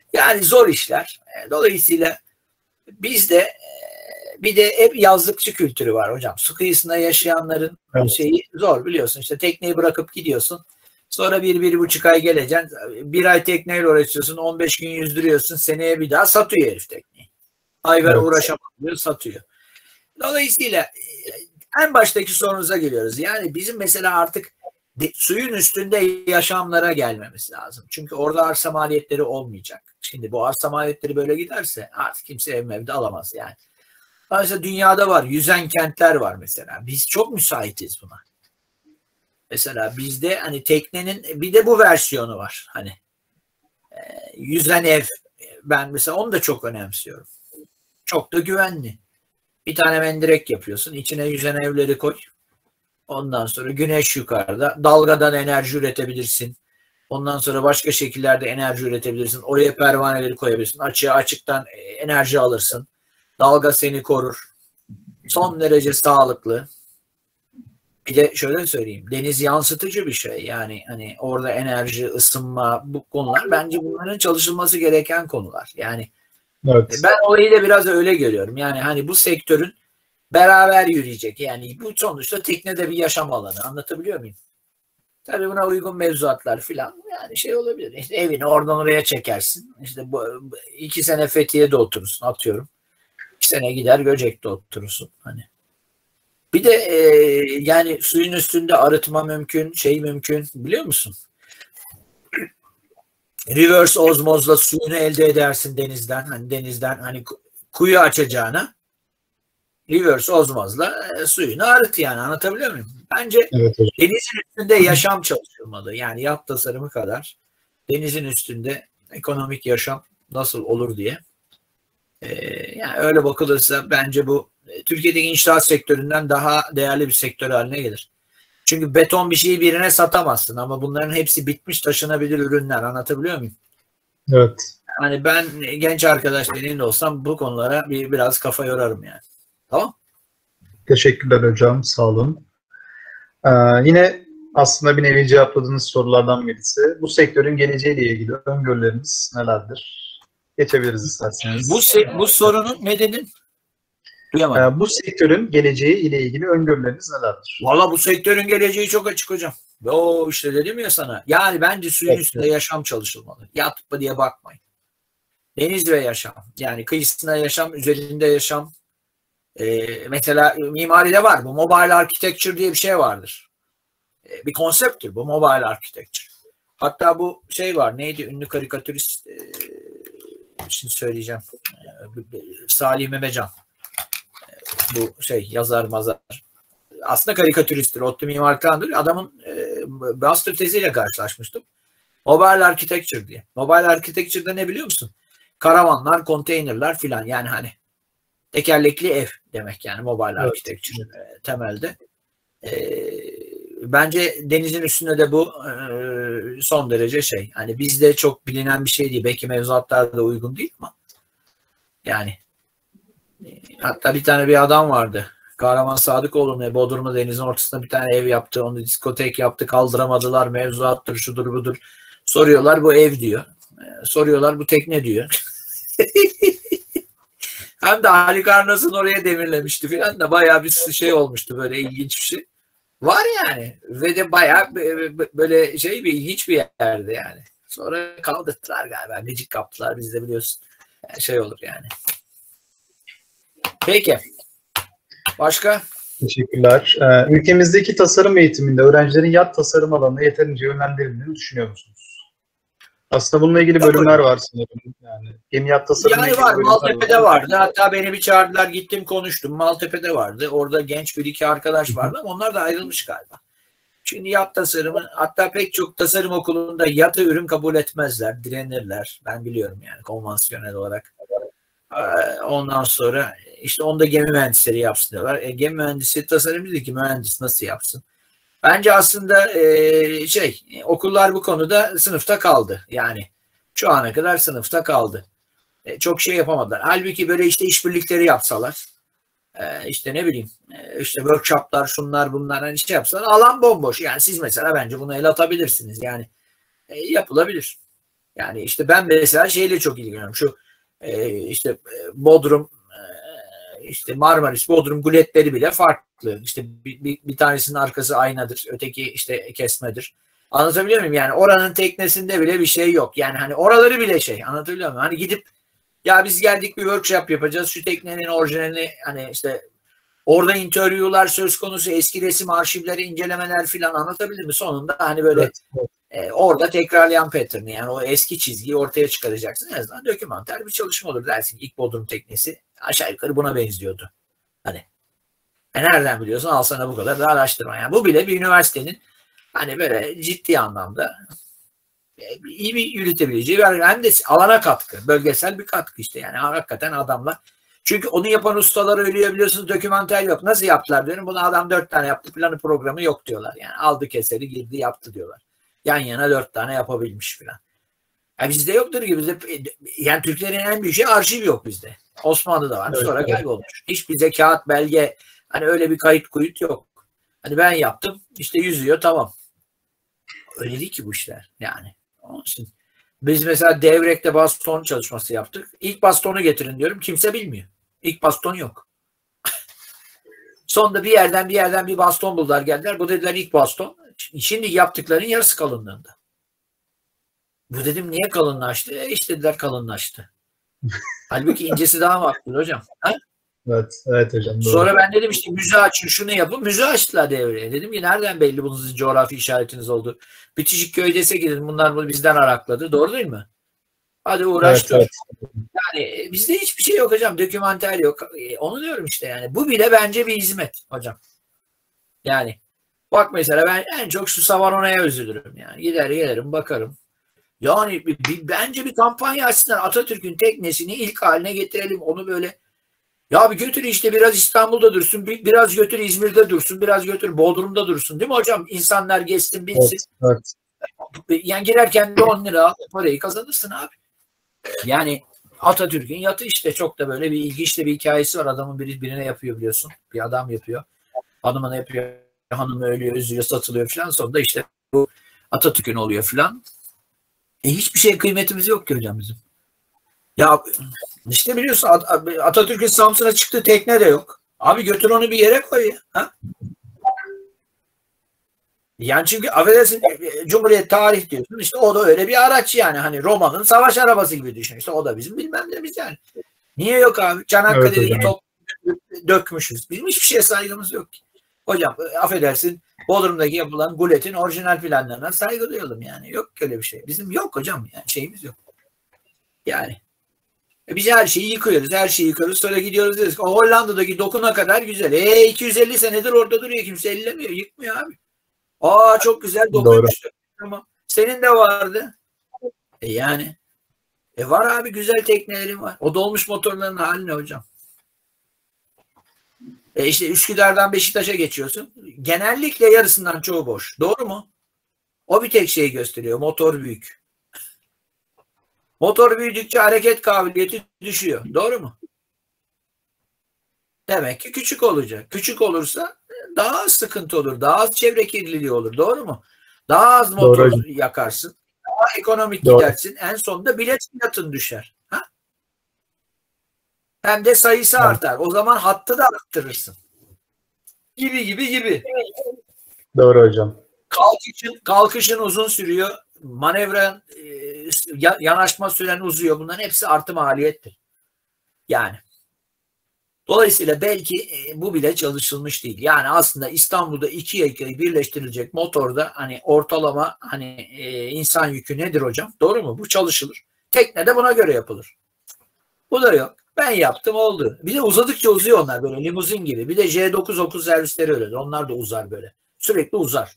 S1: Yani zor işler. Dolayısıyla bizde bir de hep yazlıkçı kültürü var hocam. Su kıyısında yaşayanların evet. şeyi zor biliyorsun. İşte tekneyi bırakıp gidiyorsun. Sonra bir, bir buçuk ay geleceksin. Bir ay tekneyle uğraşıyorsun. on beş gün yüzdürüyorsun. Seneye bir daha satıyor herif tekneyi. Ayver evet. uğraşamam diyor, satıyor. Dolayısıyla en baştaki sorunuza geliyoruz. Yani bizim mesela artık de, suyun üstünde yaşamlara gelmemiz lazım. Çünkü orada arsa maliyetleri olmayacak. Şimdi bu arsa maliyetleri böyle giderse artık kimse ev mevde alamaz yani. Mesela dünyada var. Yüzen kentler var mesela. Biz çok müsaitiz buna. Mesela bizde hani teknenin bir de bu versiyonu var. Hani e, yüzen ev. Ben mesela onu da çok önemsiyorum. Çok da güvenli. Bir tane mendirek yapıyorsun. İçine yüzen evleri koy. Ondan sonra güneş yukarıda. Dalgadan enerji üretebilirsin. Ondan sonra başka şekillerde enerji üretebilirsin. Oraya pervaneleri koyabilirsin. Açığa açıktan enerji alırsın. Dalga seni korur. Son derece sağlıklı. Bir de şöyle söyleyeyim. Deniz yansıtıcı bir şey. Yani hani orada enerji, ısınma bu konular bence bunların çalışılması gereken konular. Yani evet. Ben olayı da biraz öyle görüyorum. Yani hani bu sektörün beraber yürüyecek. Yani bu sonuçta teknede bir yaşam alanı. Anlatabiliyor muyum? Tabii buna uygun mevzuatlar filan yani şey olabilir. İşte evini oradan oraya çekersin. İşte bu iki sene Fethiye'de oturursun atıyorum. İki sene gider Göcek'te oturursun. Hani. Bir de e, yani suyun üstünde arıtma mümkün, şey mümkün biliyor musun? Reverse ozmozla suyunu elde edersin denizden. Hani denizden hani kuyu açacağına reverse ozmozla e, suyunu arıt yani anlatabiliyor muyum? Bence evet, denizin üstünde yaşam çalışılmalı. Yani yat tasarımı kadar denizin üstünde ekonomik yaşam nasıl olur diye. Ee, yani öyle bakılırsa bence bu Türkiye'deki inşaat sektöründen daha değerli bir sektör haline gelir. Çünkü beton bir şeyi birine satamazsın ama bunların hepsi bitmiş taşınabilir ürünler. Anlatabiliyor muyum?
S3: Evet.
S1: Hani ben genç arkadaşlarımla olsam bu konulara bir biraz kafa yorarım yani. Tamam.
S3: Teşekkürler hocam. Sağ olun. Ee, yine aslında bir nevi cevapladığınız sorulardan birisi. Bu sektörün geleceğiyle ilgili öngörüleriniz nelerdir? Geçebiliriz isterseniz.
S1: Bu, bu sorunun ne dedin? Duyamadım.
S3: Ee, bu sektörün geleceği ile ilgili öngörüleriniz nelerdir?
S1: Valla bu sektörün geleceği çok açık hocam. O işte dedim ya sana. Yani bence suyun evet. üstünde yaşam çalışılmalı. Yat diye bakmayın. Deniz ve yaşam. Yani kıyısında yaşam, üzerinde yaşam. Ee, mesela mimaride var. Bu mobile architecture diye bir şey vardır. Ee, bir konsepttir bu mobile architecture. Hatta bu şey var. Neydi? Ünlü karikatürist e, şimdi söyleyeceğim. E, Salih Memecan. E, bu şey yazar mazar. Aslında karikatüristtir. ODTÜ mimarlıktandır. Adamın e, master teziyle karşılaşmıştım. Mobile architecture diye. Mobile architecture'da ne biliyor musun? Karavanlar, konteynerler filan. Yani hani tekerlekli ev demek yani mobile evet. architecture e, temelde. E, bence denizin üstünde de bu e, son derece şey. Hani bizde çok bilinen bir şey değil. Belki mevzuatlarda uygun değil ama yani e, hatta bir tane bir adam vardı. Kahraman Sadıkoğlu ne Bodrum'da denizin ortasında bir tane ev yaptı. Onu diskotek yaptı. Kaldıramadılar. Mevzuattır, şudur budur. Soruyorlar bu ev diyor. E, soruyorlar bu tekne diyor. Hem de Halikarnas'ın oraya demirlemişti falan da bayağı bir şey olmuştu böyle ilginç bir şey. Var yani ve de bayağı böyle şey bir ilginç bir yerde yani. Sonra kaldırttılar galiba. Mecik kaptılar biz de biliyorsun. Yani şey olur yani. Peki. Başka?
S3: Teşekkürler. Ee, ülkemizdeki tasarım eğitiminde öğrencilerin yat tasarım alanına yeterince yönlendirildiğini düşünüyor musunuz? Aslında bununla ilgili bölümler var sanırım. Yani gemi yat tasarımı
S1: yani var. Maltepe'de var. vardı. Hatta beni bir çağırdılar. Gittim konuştum. Maltepe'de vardı. Orada genç bir iki arkadaş vardı ama onlar da ayrılmış galiba. Şimdi yat tasarımı hatta pek çok tasarım okulunda yatı ürün kabul etmezler. Direnirler. Ben biliyorum yani konvansiyonel olarak. Ondan sonra işte onda gemi mühendisleri yapsın diyorlar. E, gemi mühendisi tasarımcı değil ki mühendis nasıl yapsın? Bence aslında e, şey okullar bu konuda sınıfta kaldı. Yani şu ana kadar sınıfta kaldı. E, çok şey yapamadılar. Halbuki böyle işte işbirlikleri yapsalar e, işte ne bileyim e, işte workshoplar şunlar bunlar hani şey yapsalar alan bomboş. Yani siz mesela bence bunu el atabilirsiniz. Yani e, yapılabilir. Yani işte ben mesela şeyle çok ilgileniyorum. Şu e, işte e, Bodrum e, işte Marmaris, Bodrum guletleri bile farklı. İşte bir, bir, bir tanesinin arkası aynadır, öteki işte kesmedir. Anlatabiliyor muyum? Yani oranın teknesinde bile bir şey yok. Yani hani oraları bile şey, anlatabiliyor muyum? Hani gidip ya biz geldik bir workshop yapacağız. Şu teknenin orijinalini hani işte orada interview'lar söz konusu, eski resim arşivleri, incelemeler filan, anlatabilir mi? Sonunda hani böyle
S3: Evet, evet.
S1: e, orada tekrarlayan pattern'ı, yani o eski çizgiyi ortaya çıkaracaksın. En azından dokümanter bir çalışma olur. Dersin ilk Bodrum teknesi aşağı yukarı buna benziyordu. Hani e nereden biliyorsun? Al sana bu kadar da araştırma. Yani bu bile bir üniversitenin hani böyle ciddi anlamda iyi bir yürütebileceği, hem de alana katkı, bölgesel bir katkı işte. Yani hakikaten adamlar, çünkü onu yapan ustalar ölüyor biliyorsunuz, dokümanter yok. Nasıl yaptılar diyorum. Bunu adam dört tane yaptı, planı programı yok diyorlar. Yani aldı keseri girdi yaptı diyorlar. Yan yana dört tane yapabilmiş filan. Yani bizde yoktur ki, bizde yani Türklerin en büyük şey arşiv yok bizde. Osmanlı'da var, evet, sonra evet. kaybolmuş. Hiç bize kağıt belge hani öyle bir kayıt kuyut yok. Hani ben yaptım işte yüzüyor tamam. Öyle değil ki bu işler yani. Onun için biz mesela devrekte baston çalışması yaptık. İlk bastonu getirin diyorum. Kimse bilmiyor. İlk baston yok. Sonunda bir yerden bir yerden bir baston buldular, geldiler. Bu dediler ilk baston. Şimdi yaptıkların yarısı kalınlığında. Bu dedim niye kalınlaştı? E işte dediler kalınlaştı. Halbuki incesi daha makbul hocam. Ha?
S3: Evet, evet hocam. Doğru.
S1: Sonra ben dedim işte müze açın, şunu yapın. Müze açtılar devreye. Dedim ki nereden belli bunun sizin coğrafi işaretiniz oldu? Bitişik Köydes'e gidin. Bunlar bunu bizden arakladı. Doğru değil mi? Hadi uğraş
S3: evet,
S1: dur.
S3: evet.
S1: Yani bizde hiçbir şey yok hocam. Dokümanter yok. Onu diyorum işte yani. Bu bile bence bir hizmet hocam. Yani bak mesela ben en çok şu Savanona'ya üzülürüm yani. Gider gelirim bakarım. Yani bir, bir, bence bir kampanya açsınlar. Atatürk'ün teknesini ilk haline getirelim. Onu böyle ya bir götür işte, biraz İstanbul'da dursun, bir, biraz götür İzmir'de dursun, biraz götür Bodrum'da dursun. Değil mi hocam? İnsanlar geçsin, bilsin.
S3: Evet, evet.
S1: Yani girerken de on lira parayı kazanırsın abi. Yani Atatürk'ün yatı işte, çok da böyle bir ilginç de bir hikayesi var. Adamın biri birine yapıyor biliyorsun. Bir adam yapıyor. Hanımına yapıyor. Hanımı ölüyor, üzülüyor, satılıyor falan. Sonunda işte bu Atatürk'ün oluyor falan. E hiçbir şey kıymetimiz yok ki hocam bizim. Ya işte biliyorsun Atatürk'ün Samsun'a çıktığı tekne de yok. Abi götür onu bir yere koy ya. Ha? Yani çünkü affedersin, Cumhuriyet tarih diyorsun, işte o da öyle bir araç yani, hani Roma'nın savaş arabası gibi düşün, işte o da bizim bilmem nemiz yani. Niye yok abi? Çanakkale'deki evet, top dökmüşüz. Bizim hiçbir şeye saygımız yok ki. Hocam affedersin, Bodrum'daki yapılan guletin orijinal planlarına saygı duyalım yani. Yok öyle bir şey. Bizim yok hocam yani, şeyimiz yok. Yani biz her şeyi yıkıyoruz, her şeyi yıkıyoruz. Sonra gidiyoruz diyoruz ki Hollanda'daki dokuna kadar güzel. E iki yüz elli senedir orada duruyor, kimse ellemiyor, yıkmıyor abi. Aa çok güzel dokuymuş. Tamam. Senin de vardı. E yani. E var abi, güzel teknelerin var. O dolmuş motorların hali ne hocam? E işte Üsküdar'dan Beşiktaş'a geçiyorsun. Genellikle yarısından çoğu boş. Doğru mu? O bir tek şeyi gösteriyor. Motor büyük. Motor büyüdükçe hareket kabiliyeti düşüyor. Doğru mu? Demek ki küçük olacak. Küçük olursa daha az sıkıntı olur. Daha az çevre kirliliği olur. Doğru mu? Daha az motor Doğru. yakarsın. Daha ekonomik Doğru. gidersin. En sonunda bilet fiyatın düşer. Ha? Hem de sayısı evet. artar. O zaman hattı da arttırırsın. Gibi gibi gibi.
S3: Doğru hocam.
S1: Kalkışın, kalkışın uzun sürüyor. Manevra e, yanaşma süren uzuyor. Bunların hepsi artı maliyettir. Yani. Dolayısıyla belki e, bu bile çalışılmış değil. Yani aslında İstanbul'da iki yakayı birleştirilecek motorda hani ortalama hani e, insan yükü nedir hocam? Doğru mu? Bu çalışılır. Tekne de buna göre yapılır. Bu da yok. Ben yaptım oldu. Bir de uzadıkça uzuyor onlar böyle limuzin gibi. Bir de J dokuz okul servisleri öyle. Onlar da uzar böyle. Sürekli uzar.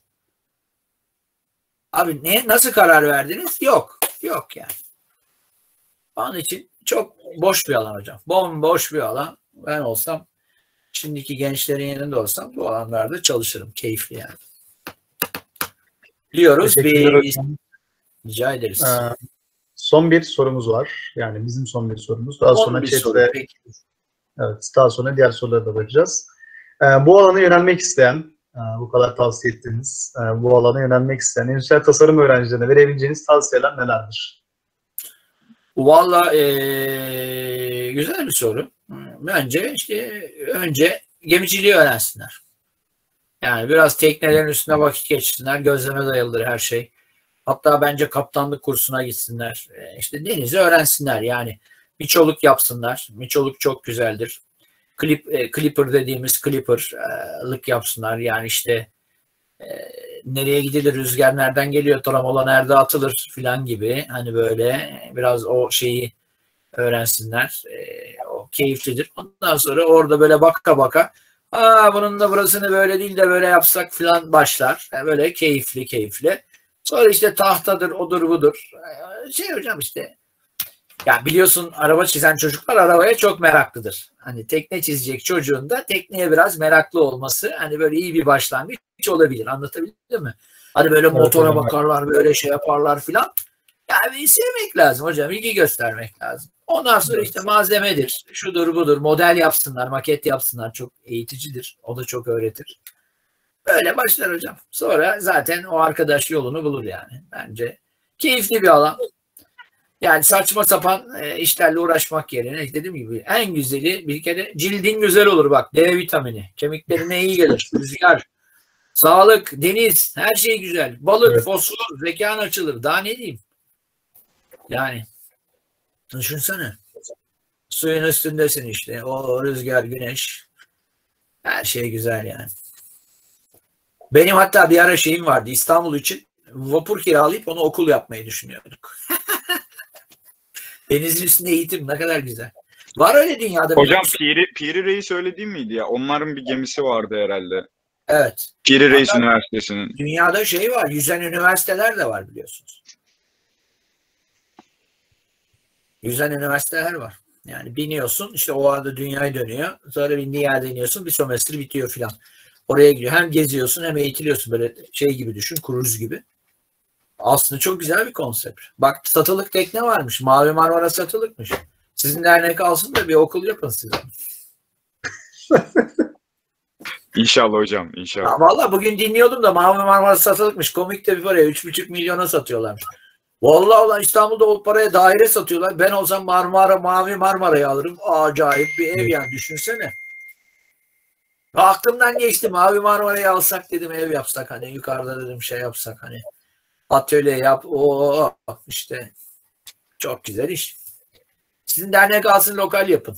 S1: Abi ne, nasıl karar verdiniz? Yok. Yok yani. Onun için çok boş bir alan hocam. Bomboş bir alan. Ben olsam, şimdiki gençlerin yerinde olsam bu alanlarda çalışırım. Keyifli yani. Biliyoruz. Bir... Rica ederiz.
S3: Ee, son bir sorumuz var. Yani bizim son bir sorumuz. Daha son sonra chat soru, ve peki. Evet, daha sonra diğer sorulara da bakacağız. Ee, bu alana yönelmek isteyen, e, bu kadar tavsiye ettiğiniz, e, bu alana yönelmek isteyen endüstriyel tasarım öğrencilerine verebileceğiniz tavsiyeler nelerdir?
S1: Valla ee, güzel bir soru. Bence işte önce gemiciliği öğrensinler. Yani biraz teknelerin üstüne vakit geçsinler. Gözleme dayalıdır her şey. Hatta bence kaptanlık kursuna gitsinler. E, işte denizi öğrensinler. Yani miçoluk yapsınlar. Miçoluk çok güzeldir. Clip, e, clipper dediğimiz clipper'lık yapsınlar. Yani işte e, nereye gidilir, rüzgar nereden geliyor, tramola nerede atılır filan gibi. Hani böyle biraz o şeyi öğrensinler. E, o keyiflidir. Ondan sonra orada böyle baka baka aa bunun da burasını böyle değil de böyle yapsak filan başlar. Yani böyle keyifli keyifli. Sonra işte tahtadır, odur budur. Şey hocam işte ya biliyorsun araba çizen çocuklar arabaya çok meraklıdır. Hani tekne çizecek çocuğun da tekneye biraz meraklı olması hani böyle iyi bir başlangıç olabilir. Anlatabildim mi? Hani böyle motora bakarlar, böyle şey yaparlar filan. Yani bir sevmek lazım hocam, ilgi göstermek lazım. Ondan sonra işte malzemedir, şudur budur, model yapsınlar, maket yapsınlar. Çok eğiticidir. O da çok öğretir. Böyle başlar hocam. Sonra zaten o arkadaş yolunu bulur yani. Bence keyifli bir alan. Yani saçma sapan e, işlerle uğraşmak yerine dediğim gibi en güzeli bir kere cildin güzel olur bak. D vitamini. Kemiklerine iyi gelir. Rüzgar, sağlık, deniz her şey güzel. Balık, evet. Fosfor, zekan açılır. Daha ne diyeyim? Yani düşünsene. Suyun üstündesin işte. O rüzgar, güneş. Her şey güzel yani. Benim hatta bir ara şeyim vardı. İstanbul için vapur kiralayıp onu okul yapmayı düşünüyorduk. Denizin üstünde eğitim ne kadar güzel. Var öyle dünyada.
S2: Hocam Piri, Piri Reis öyle değil miydi ya? Onların bir gemisi vardı herhalde.
S1: Evet.
S2: Piri Reis hatta Üniversitesi'nin.
S1: Dünyada şey var. Yüzen üniversiteler de var biliyorsunuz. Yüzen üniversiteler var. Yani biniyorsun işte o arada dünyayı dönüyor. Sonra bindiği yerde iniyorsun. Bir sömestr bitiyor filan. Oraya gidiyor. Hem geziyorsun hem eğitiliyorsun. Böyle şey gibi düşün. Kruz gibi. Aslında çok güzel bir konsept. Bak satılık tekne varmış. Mavi Marmara satılıkmış. Sizin dernek alsın da bir okul yapın size.
S2: İnşallah hocam. İnşallah.
S1: Valla bugün dinliyordum da Mavi Marmara satılıkmış. Komik de bir paraya. üç buçuk milyona satıyorlarmış. Vallahi ulan İstanbul'da o paraya daire satıyorlar. Ben olsam Marmara, Mavi Marmara'yı alırım. Acayip bir ev yani düşünsene. Aklımdan geçti Mavi Marmara'yı alsak dedim ev yapsak hani yukarıda dedim şey yapsak hani atölye yap o işte çok güzel iş. Sizin dernek alsın lokal yapın.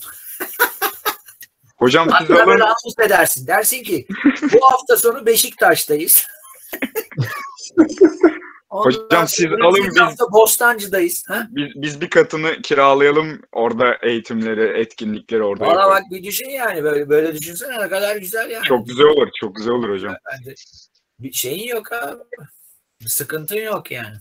S2: Hocam siz
S1: alın. Edersin. Dersin ki bu hafta sonu Beşiktaş'tayız.
S2: Hocam siz alın biz
S1: hafta Bostancı'dayız. Ha?
S2: Biz, biz bir katını kiralayalım orada eğitimleri, etkinlikleri orada.
S1: Valla bak bir düşün yani böyle böyle düşünsene ne kadar güzel yani.
S2: Çok güzel olur, çok güzel olur hocam.
S1: Bence bir şeyin yok abi. Bir sıkıntın yok yani.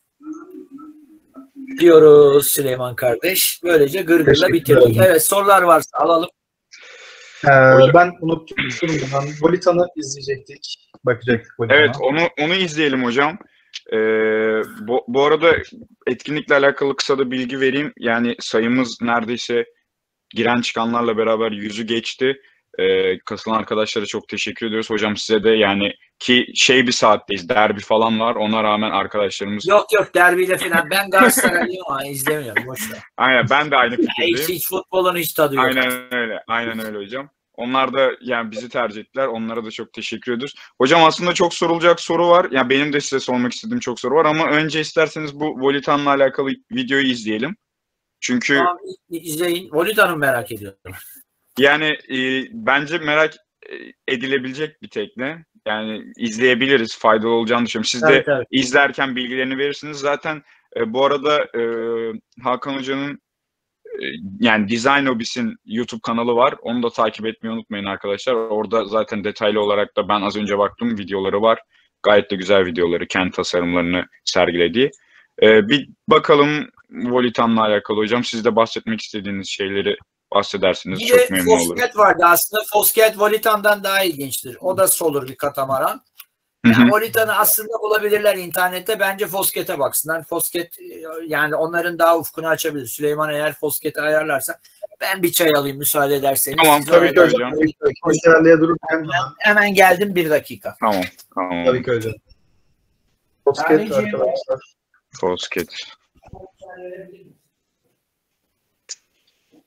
S1: Diyoruz Süleyman kardeş. Böylece gırgırla bitirdik. Evet sorular varsa alalım.
S3: Ee, ben unuttum. Ben Volitan'ı izleyecektik. Bakacaktık Volitan'a.
S2: Evet onu onu izleyelim hocam. Ee, bu, bu arada etkinlikle alakalı kısa da bilgi vereyim. Yani sayımız neredeyse giren çıkanlarla beraber yüzü geçti. Ee, katılan arkadaşlara çok teşekkür ediyoruz. Hocam size de yani ki şey bir saatteyiz. Derbi falan var. Ona rağmen arkadaşlarımız...
S1: Yok yok derbiyle falan. Ben Galatasaraylıyım ama izlemiyorum. Boşver.
S2: Aynen ben de aynı fikirdeyim.
S1: Hiç, hiç futbolun hiç tadı yok.
S2: Aynen öyle. Aynen öyle hocam. Onlar da yani bizi tercih ettiler. Onlara da çok teşekkür ediyoruz. Hocam aslında çok sorulacak soru var. Yani benim de size sormak istediğim çok soru var ama önce isterseniz bu Volitan'la alakalı videoyu izleyelim. Çünkü
S1: tamam, izleyin. Volitan'ı merak ediyorum.
S2: Yani e, bence merak edilebilecek bir tekne. Yani izleyebiliriz. Faydalı olacağını düşünüyorum. Siz
S1: tabii,
S2: de
S1: tabii.
S2: izlerken bilgilerini verirsiniz. Zaten e, bu arada e, Hakan Hoca'nın e, yani Design Hobbies'in YouTube kanalı var. Onu da takip etmeyi unutmayın arkadaşlar. Orada zaten detaylı olarak da ben az önce baktım videoları var. Gayet de güzel videoları. Kendi tasarımlarını sergilediği. E, bir bakalım Volitan'la alakalı hocam. Siz de bahsetmek istediğiniz şeyleri bahsedersiniz.
S1: Bir
S2: çok
S1: de
S2: memnun olurum.
S1: Fosket vardı aslında. Fosket Volitan'dan daha ilginçtir. O da solur bir katamaran. Yani Volitan'ı aslında bulabilirler internette. Bence Fosket'e baksınlar. Fosket yani onların daha ufkunu açabilir. Süleyman eğer Fosket'i ayarlarsa ben bir çay alayım müsaade ederseniz.
S2: Tamam tabii ki hocam.
S3: Konserliğe dururken
S1: hemen, hemen geldim bir dakika.
S2: Tamam. Tamam.
S3: Tabii ki hocam. Fosket arkadaşlar.
S2: Fosket.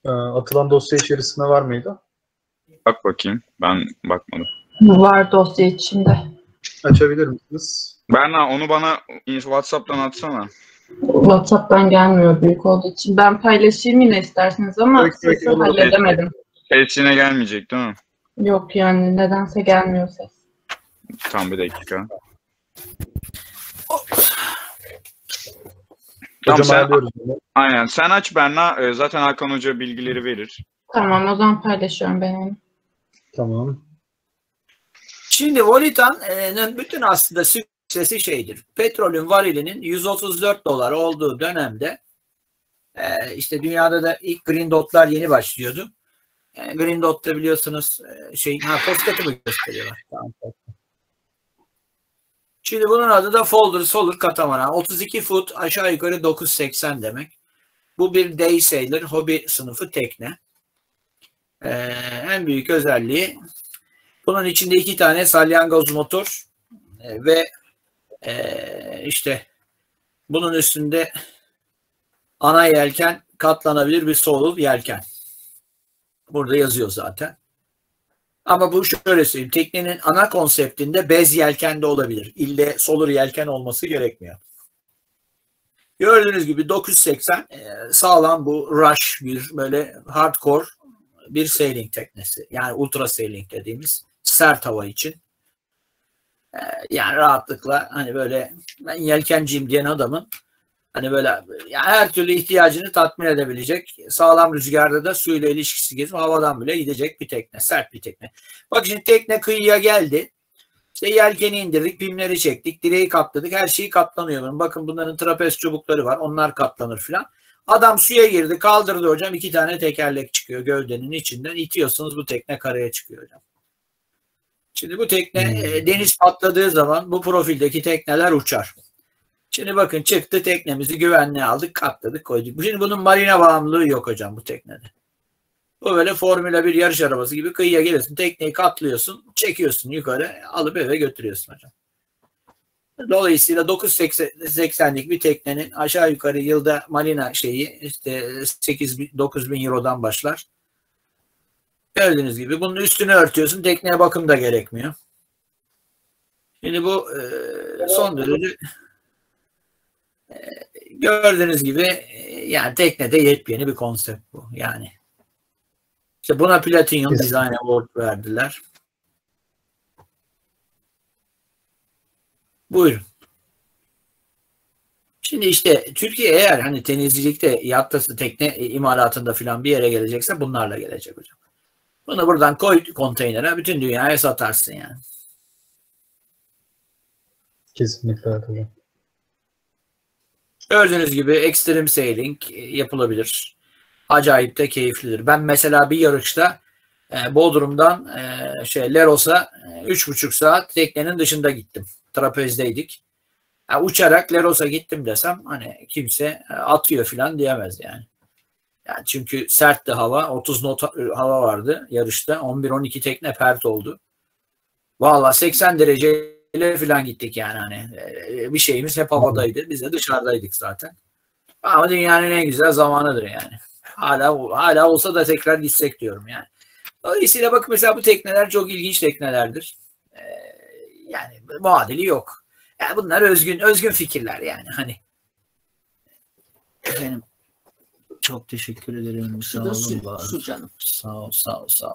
S3: Ee, atılan dosya içerisinde var mıydı?
S2: Bak bakayım. Ben bakmadım.
S4: Var dosya içinde.
S3: Açabilir misiniz?
S2: Berna onu bana WhatsApp'tan atsana.
S4: WhatsApp'tan gelmiyor büyük olduğu için. Ben paylaşayım yine isterseniz ama
S3: Peki, peki,
S4: sesi
S3: olur.
S4: halledemedim.
S2: Sesine gelmeyecek değil mi?
S4: Yok yani nedense gelmiyor ses.
S2: Tam bir dakika.
S3: Hocam
S2: Tamam, sen,
S3: ayarlıyoruz bunu.
S2: aynen. Sen aç Berna. E, Zaten Hakan Hoca bilgileri verir.
S4: Tamam o zaman paylaşıyorum ben onu.
S3: Tamam.
S1: Şimdi Volita'nın bütün aslında suksesi şeydir. Petrolün varilinin yüz otuz dört dolar olduğu dönemde e, işte dünyada da ilk Green Dot'lar yeni başlıyordu. E, Green Dot'ta biliyorsunuz e, şey ha fosfatı mı gösteriyorlar? Tamam. Şimdi bunun adı da Folder Solar Katamaran. otuz iki foot aşağı yukarı dokuz seksen demek. Bu bir day sailor, hobi sınıfı tekne. Ee, en büyük özelliği bunun içinde iki tane salyangoz motor e, ve e, işte bunun üstünde ana yelken katlanabilir bir solul yelken. Burada yazıyor zaten. Ama bu şöyle söyleyeyim. Teknenin ana konseptinde bez yelken de olabilir. İlle solur yelken olması gerekmiyor. Gördüğünüz gibi dokuz seksen sağlam bu rush bir böyle hardcore bir sailing teknesi. Yani ultra sailing dediğimiz sert hava için. Yani rahatlıkla hani böyle ben yelkenciyim diyen adamın hani böyle yani her türlü ihtiyacını tatmin edebilecek sağlam rüzgarda da suyla ilişkisi gezip havadan bile gidecek bir tekne. Sert bir tekne. Bak şimdi tekne kıyıya geldi. İşte yelkeni indirdik, pimleri çektik, direği katladık. Her şeyi katlanıyor. Bakın bunların trapez çubukları var. Onlar katlanır filan. Adam suya girdi, kaldırdı hocam. İki tane tekerlek çıkıyor gövdenin içinden. İtiyorsunuz bu tekne karaya çıkıyor hocam. Şimdi bu tekne hmm. deniz patladığı zaman bu profildeki tekneler uçar. Şimdi bakın çıktı teknemizi güvenliğe aldık, katladık, koyduk. Şimdi bunun marina bağımlılığı yok hocam bu teknede. Bu böyle Formula bir yarış arabası gibi kıyıya geliyorsun, tekneyi katlıyorsun, çekiyorsun yukarı, alıp eve götürüyorsun hocam. Dolayısıyla dokuz seksenlik bir teknenin aşağı yukarı yılda marina şeyi işte sekiz dokuz bin eurodan başlar. Gördüğünüz gibi bunun üstünü örtüyorsun, tekneye bakım da gerekmiyor. Şimdi bu e, son derece e, gördüğünüz gibi e, yani teknede yepyeni bir konsept bu yani. İşte buna Platinum Design Award verdiler. Buyurun. Şimdi işte Türkiye eğer hani denizcilikte, yatta, tekne imalatında falan bir yere gelecekse bunlarla gelecek hocam. Bunu buradan koy konteynere, bütün dünyaya satarsın yani.
S3: Kesinlikle hocam.
S1: Gördüğünüz gibi extreme sailing yapılabilir. Acayip de keyiflidir. Ben mesela bir yarışta e, Bodrum'dan e, şey Leros'a e, üç buçuk saat teknenin dışında gittim. Trapezdeydik. Yani uçarak Leros'a gittim desem hani kimse e, atıyor falan diyemez yani. Yani çünkü sertti hava. otuz knot hava vardı yarışta. on bir on iki tekne pert oldu. Vallahi seksen dereceyle falan gittik yani hani. E, bir şeyimiz hep havadaydı. Biz de dışarıdaydık zaten. Ama dünyanın en güzel zamanıdır yani. Hala hala olsa da tekrar gitsek diyorum yani. Dolayısıyla bakın mesela bu tekneler çok ilginç teknelerdir. Ee, yani muadili yok. Yani bunlar özgün özgün fikirler yani hani. Efendim çok teşekkür ederim. Sağ olun. Su, su canım. Sağ ol, sağ ol, sağ ol.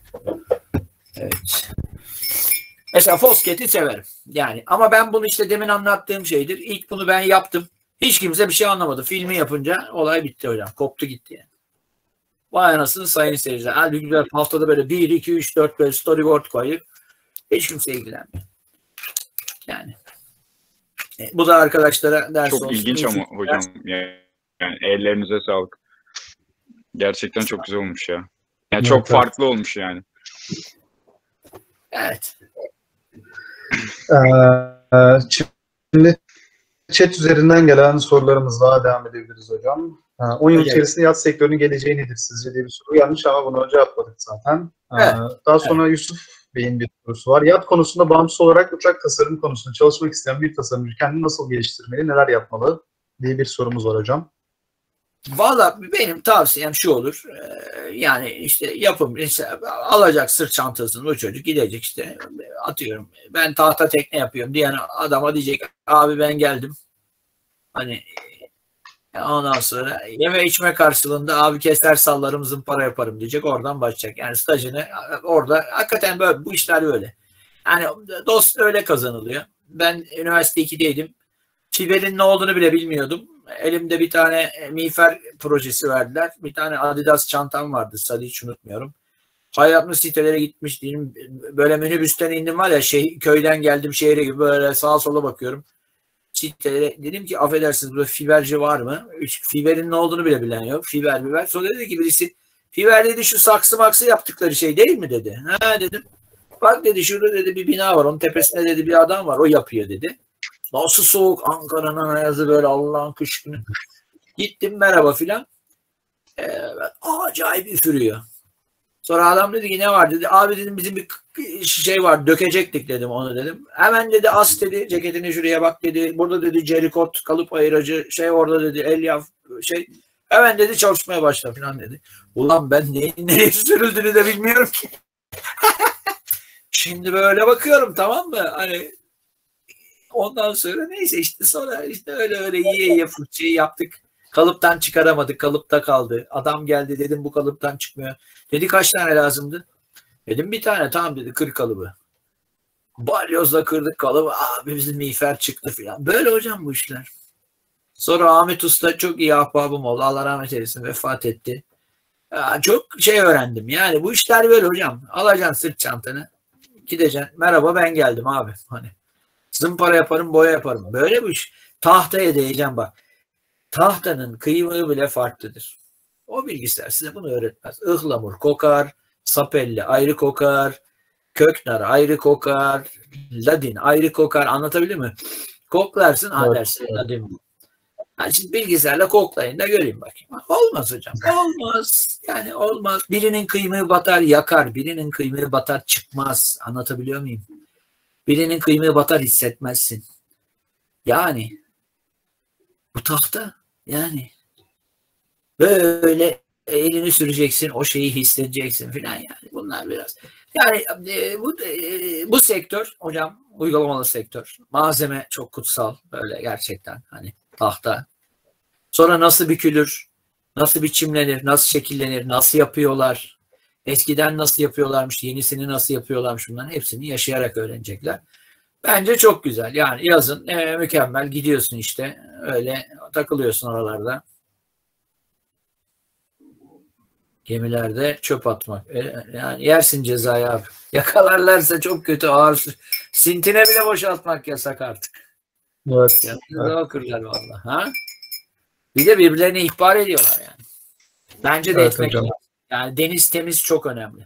S1: Evet. Mesela Fosket'i severim. Yani ama ben bunu işte demin anlattığım şeydir. İlk bunu ben yaptım. Hiç kimse bir şey anlamadı. Filmi yapınca olay bitti hocam. Koptu gitti yani. Vay anasını sayın seyirciler. Halbuki haftada böyle bir, iki, üç, dört böyle storyboard koyup hiç kimse ilgilenmiyor. Yani. E, bu da arkadaşlara ders
S2: çok
S1: olsun.
S2: İlginç çok ilginç ama hocam. Yani, yani ellerinize sağlık. Gerçekten çok güzel olmuş ya. Yani evet, çok evet. farklı olmuş yani.
S1: Evet.
S3: Ee, şimdi chat üzerinden gelen sorularımızla devam edebiliriz hocam. on yıl içerisinde yat sektörünün geleceği nedir sizce diye bir soru gelmiş ama bunu önce cevapladık zaten. Evet. Daha sonra evet. Yusuf Bey'in bir sorusu var. Yat konusunda bağımsız olarak uçak tasarım konusunda çalışmak isteyen bir tasarımcı kendini nasıl geliştirmeli, neler yapmalı diye bir sorumuz var hocam.
S1: Valla benim tavsiyem şu olur. Yani işte yapım işte alacak sırt çantasını bu çocuk gidecek işte atıyorum ben tahta tekne yapıyorum diyen adama diyecek abi ben geldim. Hani ondan sonra yeme içme karşılığında abi keser sallarım zımpara yaparım diyecek oradan başlayacak. Yani stajını orada hakikaten böyle bu işler böyle. Yani dost öyle kazanılıyor. Ben üniversite ikideydim. Fiber'in ne olduğunu bile bilmiyordum. Elimde bir tane miğfer projesi verdiler. Bir tane Adidas çantam vardı. Sadece hiç unutmuyorum. Hayatımda sitelere gitmiş değilim. Böyle minibüsten indim var ya şey, köyden geldim şehre gibi böyle sağa sola bakıyorum. Sitelere dedim ki affedersiniz burada fiberci var mı? Fiber'in ne olduğunu bile bilen yok. Fiber biber. Sonra dedi ki birisi fiber dedi şu saksı maksı yaptıkları şey değil mi dedi. Ha dedim. Bak dedi şurada dedi bir bina var. Onun tepesinde dedi bir adam var. O yapıyor dedi. Nasıl soğuk Ankara'nın ayazı böyle Allah'ın kış günü. Gittim merhaba filan. Ee, acayip üfürüyor. Sonra adam dedi ki ne var dedi. Abi dedim bizim bir şey var dökecektik dedim onu dedim. Hemen dedi as dedi ceketini şuraya bak dedi. Burada dedi cerikot kalıp ayırıcı şey orada dedi elyaf şey. Hemen dedi çalışmaya başla filan dedi. Ulan ben neyin nereye sürüldüğünü de bilmiyorum ki. Şimdi böyle bakıyorum tamam mı? Hani ondan sonra neyse işte sonra işte öyle öyle iyi iyi fırçayı yaptık. Kalıptan çıkaramadık. Kalıpta kaldı. Adam geldi dedim bu kalıptan çıkmıyor. Dedi kaç tane lazımdı? Dedim bir tane tamam dedi kır kalıbı. Balyozla kırdık kalıbı. Abi bizim miğfer çıktı filan. Böyle hocam bu işler. Sonra Ahmet Usta çok iyi ahbabım oldu. Allah rahmet eylesin vefat etti. Ya, çok şey öğrendim. Yani bu işler böyle hocam. Alacaksın sırt çantanı. Gideceksin. Merhaba ben geldim abi. Hani zımpara yaparım, boya yaparım. Böyle bu iş. Tahtaya değeceğim bak. Tahtanın kıymığı bile farklıdır. O bilgisayar size bunu öğretmez. Ihlamur kokar, sapelli ayrı kokar, köknar ayrı kokar, ladin ayrı kokar. Anlatabildim mi? Koklarsın, evet, dersin evet. Ladin bu. Yani şimdi bilgisayarla koklayın da göreyim bakayım. Olmaz hocam. Olmaz. Yani olmaz. Birinin kıymığı batar yakar. Birinin kıymığı batar çıkmaz. Anlatabiliyor muyum? Birinin kıymığı batar hissetmezsin. Yani bu tahta yani böyle elini süreceksin o şeyi hissedeceksin filan yani bunlar biraz. Yani e, bu e, bu sektör hocam uygulamalı sektör. Malzeme çok kutsal böyle gerçekten hani tahta. Sonra nasıl bükülür, nasıl biçimlenir, nasıl şekillenir, nasıl yapıyorlar. Eskiden nasıl yapıyorlarmış, yenisini nasıl yapıyorlarmış bunların hepsini yaşayarak öğrenecekler. Bence çok güzel. Yani yazın e, mükemmel gidiyorsun işte öyle takılıyorsun oralarda. Gemilerde çöp atmak. E, yani yersin cezayı abi. Yakalarlarsa çok kötü ağır. Sintine bile boşaltmak yasak artık.
S3: Evet.
S1: Yanınıza okurlar valla. Ha? Bir de birbirlerine ihbar ediyorlar yani. Bence de evet, etmek lazım. Yani deniz temiz çok önemli.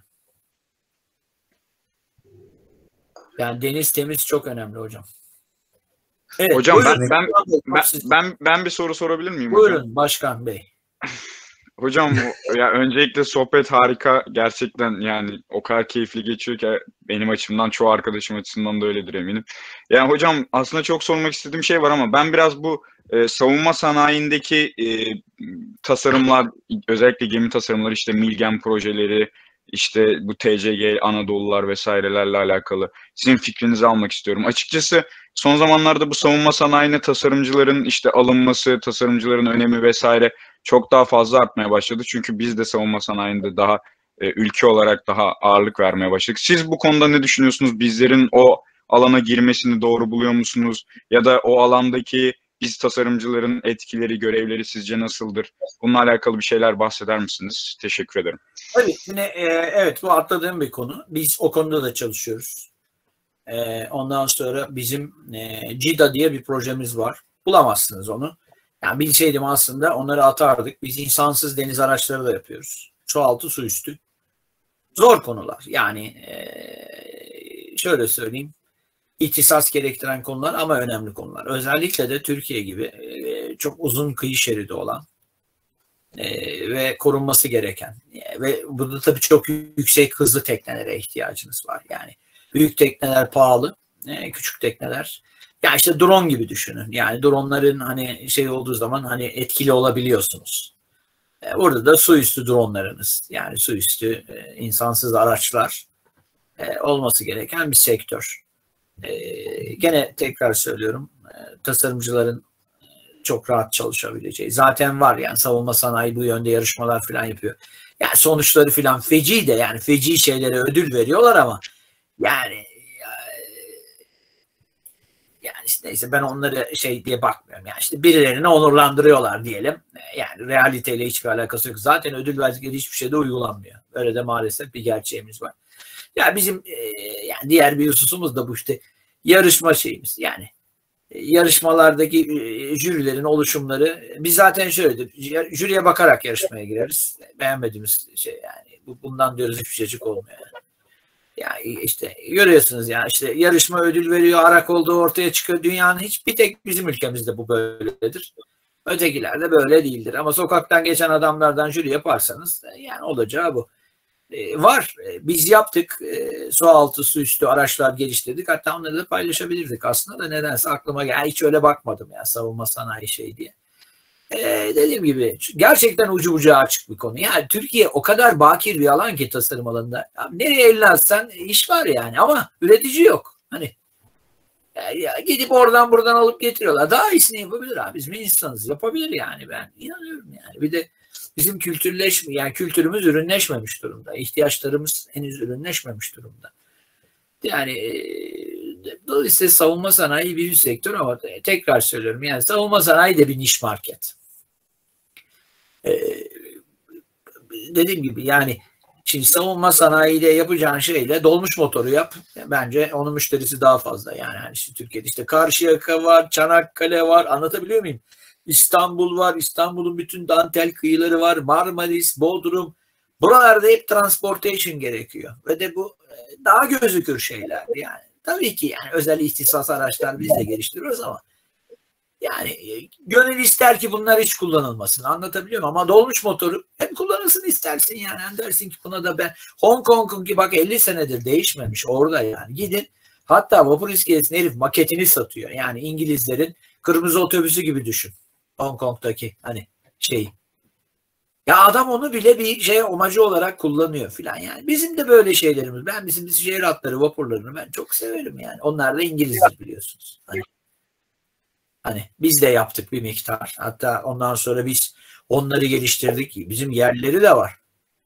S1: Yani deniz temiz çok önemli hocam. Evet,
S2: hocam ben ben, ben ben ben bir soru sorabilir miyim
S1: buyurun,
S2: hocam?
S1: Buyurun başkan bey.
S2: Hocam ya öncelikle sohbet harika gerçekten yani o kadar keyifli geçiyor ki benim açımdan çoğu arkadaşım açısından da öyledir eminim. Yani hocam aslında çok sormak istediğim şey var ama ben biraz bu e, savunma sanayindeki e, tasarımlar özellikle gemi tasarımları işte Milgem projeleri işte bu T C G Anadolular vesairelerle alakalı sizin fikrinizi almak istiyorum. Açıkçası son zamanlarda bu savunma sanayine tasarımcıların işte alınması, tasarımcıların önemi vesaire çok daha fazla artmaya başladı. Çünkü biz de savunma sanayinde daha e, ülke olarak daha ağırlık vermeye başladık. Siz bu konuda ne düşünüyorsunuz? Bizlerin o alana girmesini doğru buluyor musunuz? Ya da o alandaki biz tasarımcıların etkileri, görevleri sizce nasıldır? Bununla alakalı bir şeyler bahseder misiniz? Teşekkür ederim.
S1: Tabii. Yine, e, evet bu atladığım bir konu. Biz o konuda da çalışıyoruz. E, ondan sonra bizim e, CIDA diye bir projemiz var. Bulamazsınız onu. Yani bilseydim aslında onları atardık. Biz insansız deniz araçları da yapıyoruz. Su altı, su üstü. Zor konular. Yani e, şöyle söyleyeyim. İhtisas gerektiren konular ama önemli konular. Özellikle de Türkiye gibi e, çok uzun kıyı şeridi olan e, ve korunması gereken e, ve burada tabii çok yüksek hızlı teknelere ihtiyacınız var. Yani büyük tekneler pahalı, e, küçük tekneler. Ya işte drone gibi düşünün. Yani dronların hani şey olduğu zaman hani etkili olabiliyorsunuz. E, burada da su üstü dronlarınız, yani su üstü e, insansız araçlar e, olması gereken bir sektör. E, gene tekrar söylüyorum, e, tasarımcıların çok rahat çalışabileceği. Zaten var yani, savunma sanayi bu yönde yarışmalar falan yapıyor. Yani sonuçları falan feci de, yani feci şeylere ödül veriyorlar ama yani yani işte neyse, ben onları şey diye bakmıyorum. Yani işte birilerini onurlandırıyorlar diyelim. Yani realiteyle hiçbir alakası yok. Zaten ödül verdikleri hiçbir şeyde uygulanmıyor. Öyle de maalesef bir gerçeğimiz var. Ya bizim e, yani diğer bir hususumuz da bu işte yarışma şeyimiz. Yani yarışmalardaki jürilerin oluşumları, biz zaten şöyledir, jüriye bakarak yarışmaya gireriz. Beğenmediğimiz şey yani, bundan diyoruz hiçbir şeycik olmuyor. Yani. Yani işte görüyorsunuz yani, işte yarışma ödül veriyor, arak olduğu ortaya çıkıyor. Dünyanın hiç, bir tek bizim ülkemizde bu böyledir. Ötekilerde böyle değildir. Ama sokaktan geçen adamlardan jüri yaparsanız yani olacağı bu. Ee, var. Biz yaptık. Ee, su altı, su üstü araçlar geliştirdik. Hatta onları da paylaşabilirdik aslında da nedense aklıma geldi. Hiç öyle bakmadım ya, savunma sanayi şey diye. Ee, dediğim gibi gerçekten ucu bucağı açık bir konu. Yani Türkiye o kadar bakir bir alan ki tasarım alanında. Ya, nereye elini atsan iş var yani, ama üretici yok. Hani ya, ya gidip oradan buradan alıp getiriyorlar. Daha iyisini yapabilir abi. Biz mi insanız? Yapabilir yani, ben inanıyorum yani. Bir de bizim kültürleşme, yani kültürümüz ürünleşmemiş durumda. İhtiyaçlarımız henüz ürünleşmemiş durumda. Yani e, dolayısıyla savunma sanayi bir sektör ama tekrar söylüyorum yani savunma sanayi de bir niş market. Ee, dediğim gibi yani şimdi savunma sanayide yapacağın şeyle dolmuş motoru yap. Bence onun müşterisi daha fazla. Yani, yani işte Türkiye'de işte Karşıyaka var, Çanakkale var, anlatabiliyor muyum? İstanbul var, İstanbul'un bütün dantel kıyıları var, Marmaris, Bodrum. Buralarda hep transportation gerekiyor. Ve de bu daha gözükür şeyler yani. Tabii ki yani özel ihtisas araçlar biz de geliştiriyoruz ama yani gönül ister ki bunlar hiç kullanılmasın. Anlatabiliyor muyum? Ama dolmuş motoru hep kullanılsın istersin yani. yani. Dersin ki buna da ben, Hong Kong'un ki bak elli senedir değişmemiş orada yani. Gidin, hatta vapur iskelesinin herif maketini satıyor. Yani İngilizlerin kırmızı otobüsü gibi düşün. Hong Kong'daki hani şey. Ya adam onu bile bir şey amacı olarak kullanıyor filan yani. Bizim de böyle şeylerimiz. Ben bizim şehir hatları, vapurlarını ben çok severim yani. Onlar da İngilizdir biliyorsunuz. Hani, hani biz de yaptık bir miktar. Hatta ondan sonra biz onları geliştirdik. Bizim yerleri de var.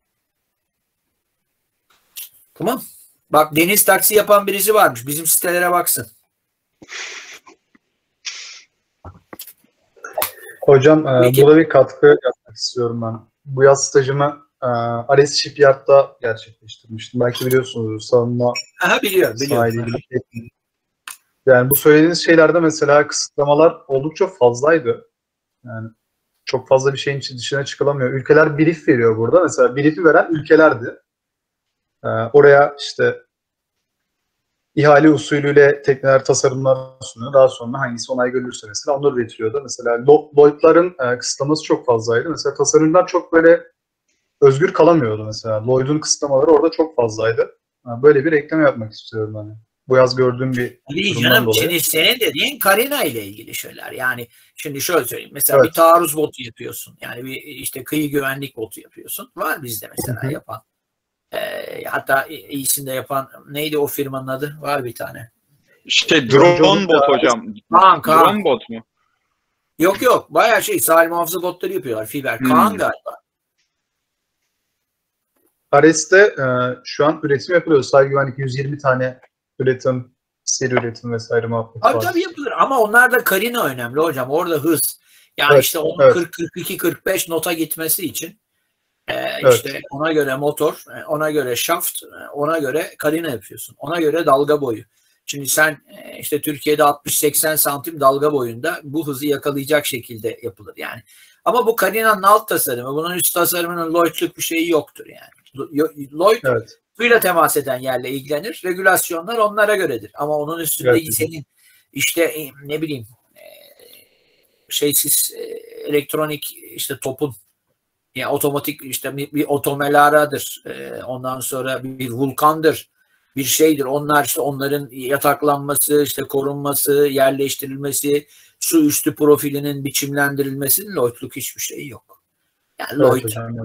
S1: Tamam. Bak, deniz taksi yapan birisi varmış. Bizim sitelere baksın.
S3: Hocam
S1: Peki.
S3: burada bir katkı yapmak istiyorum ben. Bu yaz stajımı Ares Shipyard'da gerçekleştirmiştim. Belki biliyorsunuz, savunma
S1: Aha, biliyorum, biliyorum.
S3: sanayiyle. Yani bu söylediğiniz şeylerde mesela kısıtlamalar oldukça fazlaydı. Yani çok fazla bir şeyin dışına çıkılamıyor. Ülkeler brief veriyor burada. Mesela brief'i veren ülkelerdi. Ee, oraya işte ihale usulüyle tekneler, tasarımlar sunuyor. Daha sonra hangisi onay görülürse mesela onları üretiyordu. Mesela Lloyd'ların e, kısıtlaması çok fazlaydı. Mesela tasarımlar çok böyle özgür kalamıyordu mesela. Lloyd'un kısıtlamaları orada çok fazlaydı. Yani böyle bir ekleme yapmak istiyorum hani. Bu yaz gördüğüm bir
S1: İyi
S3: durumdan
S1: canım,
S3: dolayı.
S1: şimdi senin dediğin Karina ile ilgili şeyler. Yani şimdi şöyle söyleyeyim. Mesela
S3: Evet.
S1: bir taarruz botu yapıyorsun. Yani bir işte kıyı güvenlik botu yapıyorsun. Var bizde mesela
S3: Hı hı.
S1: yapan. Ee, hatta iyisinde yapan neydi o firmanın adı? Var bir tane.
S2: İşte drone bot hocam.
S1: Kaan, Kaan.
S2: Drone bot mu?
S1: Yok yok. Bayağı şey, sahil muhafızı botları yapıyorlar. Fiber.
S2: Hmm.
S1: Kaan galiba.
S3: Ares'te e, şu an üretim yapılıyor. Sahil güvenlik yüz yirmi tane üretim, seri üretim vesaire muhabbeti
S1: Tabii
S3: var.
S1: tabii yapılır. Ama onlar da Karina önemli hocam. Orada hız. Yani
S3: Evet,
S1: işte onun
S3: evet.
S1: kırk, kırk iki, kırk beş nota gitmesi için Ee,
S3: Evet.
S1: işte ona göre motor, ona göre şaft, ona göre karina yapıyorsun. Ona göre dalga boyu. Şimdi sen işte Türkiye'de altmış seksen santim dalga boyunda bu hızı yakalayacak şekilde yapılır yani. Ama bu karinanın alt tasarımı, bunun üst tasarımının Lloyd'luk bir şeyi yoktur yani. Lloyd
S3: Evet.
S1: suyla temas eden yerle ilgilenir. Regülasyonlar onlara göredir. Ama onun üstünde
S3: Evet.
S1: senin işte ne bileyim şeysiz elektronik işte topun, yani otomatik işte bir, bir otomelaradır. Ee, ondan sonra bir, bir vulkandır. Bir şeydir. Onlar işte onların yataklanması, işte korunması, yerleştirilmesi, su üstü profilinin biçimlendirilmesinin Lloyd'luk hiçbir şey yok. Yani Lloyd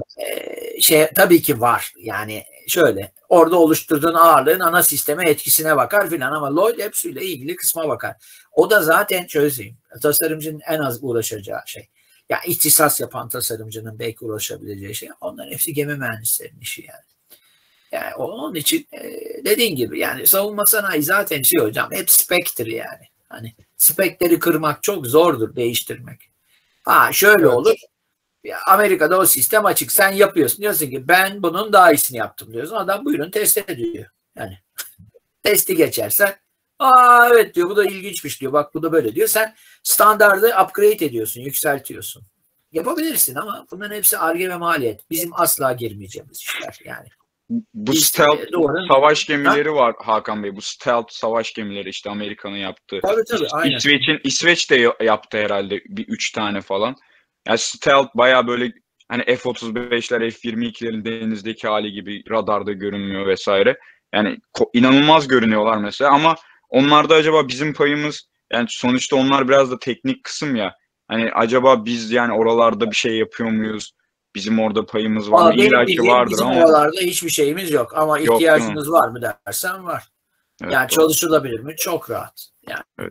S1: e, şey tabii ki var. Yani şöyle orada oluşturduğun ağırlığın ana sisteme etkisine bakar filan ama Lloyd hepsiyle ilgili kısma bakar. O da zaten şöyle söyleyeyim. Tasarımcının en az uğraşacağı şey. Ya ihtisas yapan tasarımcının belki uğraşabileceği şey. Onların hepsi gemi mühendislerinin işi yani. Yani onun için dediğin gibi yani savunma sanayi zaten şey hocam hep spektir yani. Hani spekleri kırmak çok zordur değiştirmek. Ha şöyle evet. olur. Amerika'da o sistem açık. Sen yapıyorsun. Diyorsun ki ben bunun daha iyisini yaptım diyorsun. Adam buyurun test ediyor. Yani testi geçersen aa evet diyor bu da ilginçmiş diyor. Bak bu da böyle diyor. Sen standardı upgrade ediyorsun. Yükseltiyorsun. Yapabilirsin ama bunların hepsi Ar-Ge ve maliyet. Bizim asla girmeyeceğimiz işler yani.
S2: Bu Biz, stealth doğru. savaş gemileri ha? var Hakan Bey. Bu stealth savaş gemileri işte Amerika'nın yaptığı.
S1: Tabii tabii aynen.
S2: İsveç'in İsveç de yaptı herhalde bir üç tane falan. Yani stealth bayağı böyle hani F otuz beşler, F yirmi ikilerin denizdeki hali gibi radarda görünmüyor vesaire. Yani inanılmaz görünüyorlar mesela ama onlarda acaba bizim payımız yani sonuçta onlar biraz da teknik kısım ya. Hani acaba biz yani oralarda bir şey yapıyor muyuz? Bizim orada payımız var mı? İlla ki vardır
S1: bizim
S2: ama.
S1: Bizim oralarda hiçbir şeyimiz yok ama yok, ihtiyacınız var mı dersen var. Evet, yani doğru. Çalışılabilir mi? Çok rahat. Yani. Evet.